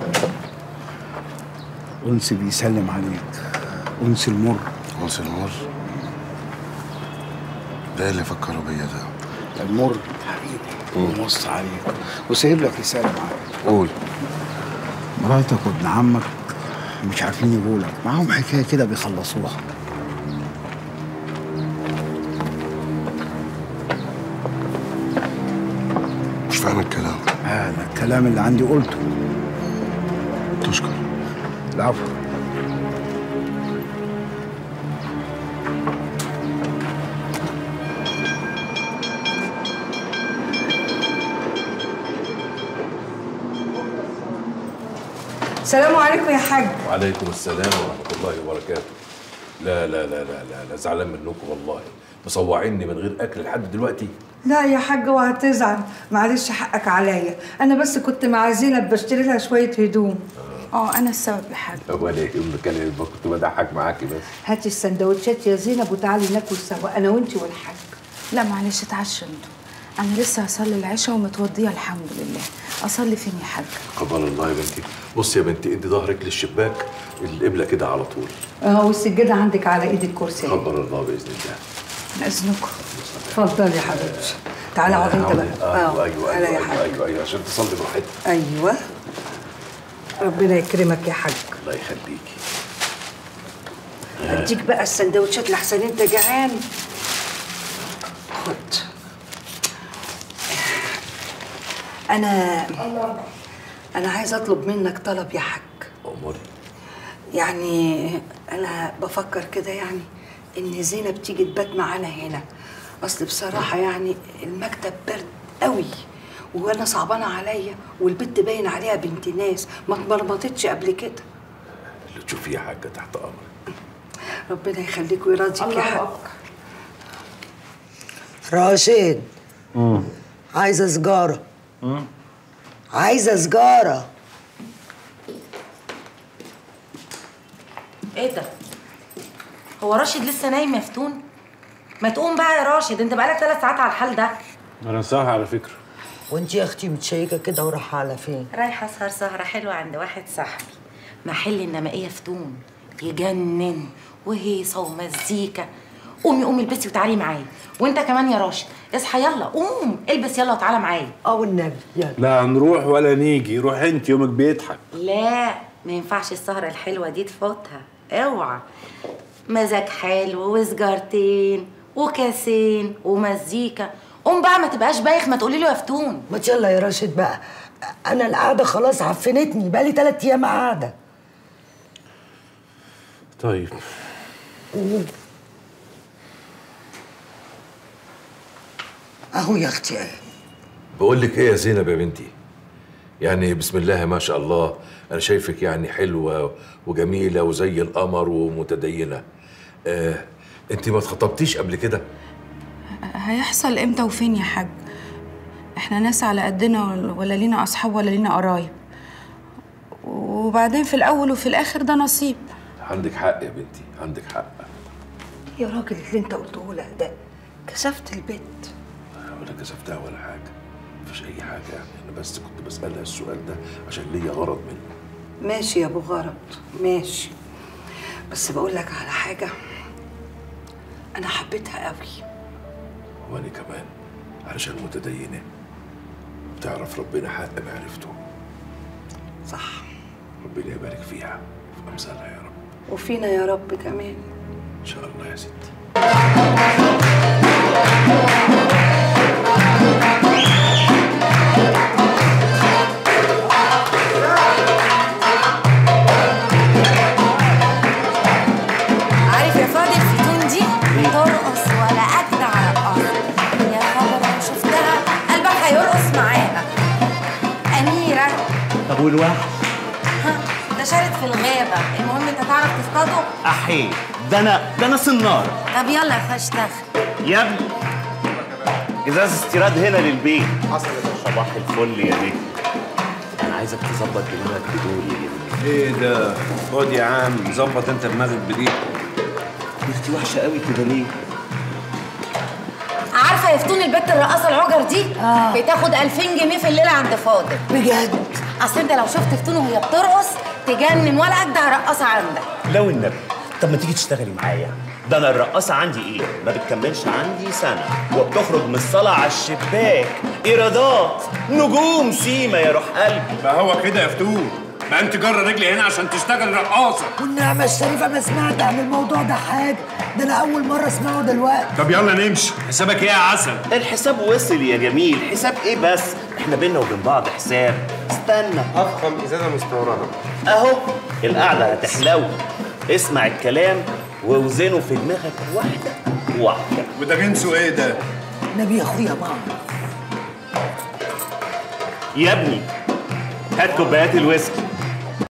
أنس بيسلم عليك. أنس المر. أنس المر؟ ده اللي فكروا بيا ده. المر حبيبي ومص عليك وسايب لك يسلم عليك. قول. مراتك وابن عمك مش عارفين يقولك، معاهم حكايه كده بيخلصوها. مش فاهم الكلام. هذا الكلام اللي عندي قلته. تشكر. العفو. السلام عليكم يا حاج. وعليكم السلام ورحمة الله وبركاته. لا لا لا لا لا, لا زعلان منكم والله، مصوعيني من غير أكل لحد دلوقتي. لا يا حاج وهتزعل، معلش حقك عليا، انا بس كنت مع زينب بشتري لها شويه هدوم. اه انا السبب يا حاج. ولا يهمك، انا كنت بضحك معاكي بس. هاتي السندوتشات يا زينب وتعالي ناكل سوا انا وانتي والحاج. لا معلش اتعشى انتوا، انا لسه هصلي العشاء ومتوضيه الحمد لله. اصلي فين يا حاج؟ قبل الله يا بنتي. بصي يا بنتي، ادي ظهرك للشباك، القبله كده على طول. اه والسجاده عندك على ايد الكرسي. قدر الله باذن الله. باذنكم. اتفضلي يا حبيبتي. تعالى اقعد انت بقى. ايوه ايوه ايوه ايوه, أيوة, أيوة عشان تصلي براحتك. ايوه. ربنا يكرمك يا حاج. الله يخليكي. اديك بقى السندوتشات لحسن انت جعان. خد. انا انا عايز اطلب منك طلب يا حاج. اموري. يعني انا بفكر كده يعني ان زينب تيجي تبات معانا هنا. اصل بصراحه يعني المكتب برد قوي وانا صعبانه عليا، والبت باين عليها بنت ناس ما اتمرمطتش قبل كده. اللي تشوفيه يا حاجه تحت امرك. ربنا يخليك ويرضيك يا حاج. راشد. امم عايزه سجاره. امم عايزه سجاره. ايه ده؟ هو راشد لسه نايم يا فتون؟ ما تقوم بقى يا راشد، انت بقالك ثلاث ساعات على الحال ده. انا صاحي على فكره. وانت يا اختي متشيكه كده ورايحه على فين؟ رايحه اسهر سهره حلوه عند واحد صاحبي، محل النمائيه فتون، يجنن وهيصه ومزيكا. قومي قومي البسي وتعالي معايا، وانت كمان يا راشد اصحى يلا قوم البس يلا وتعالى معايا. اه والنبي يلا. لا هنروح ولا نيجي، روح انت يومك بيضحك. لا ما ينفعش السهره الحلوه دي تفوتها، اوعى. مزاج حلو وسجارتين وكاسين ومزيكا. قوم بقى ما تبقاش بايخ، ما تقولي له يا فتون. ما يلا يا راشد بقى، انا القعده خلاص عفنتني، بقالي ثلاث ايام قاعده. طيب قوم. اهو يا اختي ايه. بقول لك ايه يا زينب يا بنتي، يعني بسم الله ما شاء الله، انا شايفك يعني حلوه وجميله وزي القمر ومتدينه. آه، انت ما اتخطبتيش قبل كده؟ هيحصل امتى وفين يا حاج؟ احنا ناس على قدنا، ولا لينا اصحاب ولا لينا قرايب، وبعدين في الاول وفي الاخر ده نصيب. عندك حق يا بنتي، عندك حق. يا راجل اللي انت قلته لها ده كشفت البيت. ولا كسفتها ولا حاجه، مفيش اي حاجه يعني، انا بس كنت بسالها السؤال ده عشان ليا غرض منه. ماشي يا ابو غرض ماشي، بس بقول لك على حاجه، انا حبيتها قوي. وانا كمان، علشان متدينه بتعرف ربنا حق معرفته. صح. ربنا يبارك فيها وفي امثالها يا رب. وفينا يا رب كمان ان شاء الله يا ستي. عارف يا فاضل الفتون دي ترقص ولا اجدع رقاصه. يا خبر لو شفتها قلبك هيرقص معاها. اميره. طب والواحد؟ ها ده شارد في الغابه، المهم انت تعرف تصطاده. احي ده انا ده انا صنار. طب يلا يا فشتخ. يا ابني ازاز استيراد هنا للبيت. حصل يا صباح الفل يا بيه. انا عايزك تظبط دماغك بدول يا بيه. ايه ده؟ خد يا عم ظبط انت دماغك بدي. بنتي وحشه قوي كده ليه؟ عارفه يا فتون البت الرقاصه العجر دي آه. بتاخد ألفين جنيه في الليله عند فاضل. بجد؟ اصل انت لو شفت فتون وهي بترقص تجنن، ولا اجدع رقاصه عندك. لو النبي طب ما تيجي تشتغلي معايا؟ ده انا الرقاصه عندي ايه؟ ما بتكملش عندي سنه وبتخرج من الصاله على الشباك ايرادات نجوم سيما يا روح قلبي. ما هو كده يا فتون، ما انت جرى رجلي هنا عشان تشتغل رقاصه. والنعمه الشريفه ما سمعت عن الموضوع ده حاجه، ده انا اول مره اسمعه دلوقتي. طب يلا نمشي، حسابك ايه يا عسل؟ الحساب وصل يا جميل. حساب ايه بس؟ احنا بينا وبين بعض حساب. استنى افخم ازازه مستورده اهو. القعده هتحلو، اسمع الكلام ووزنه في دماغك واحده واحده. وده جنسه ايه ده؟ نبي يا اخويا ما يا ابني هات كوبايات الويسكي.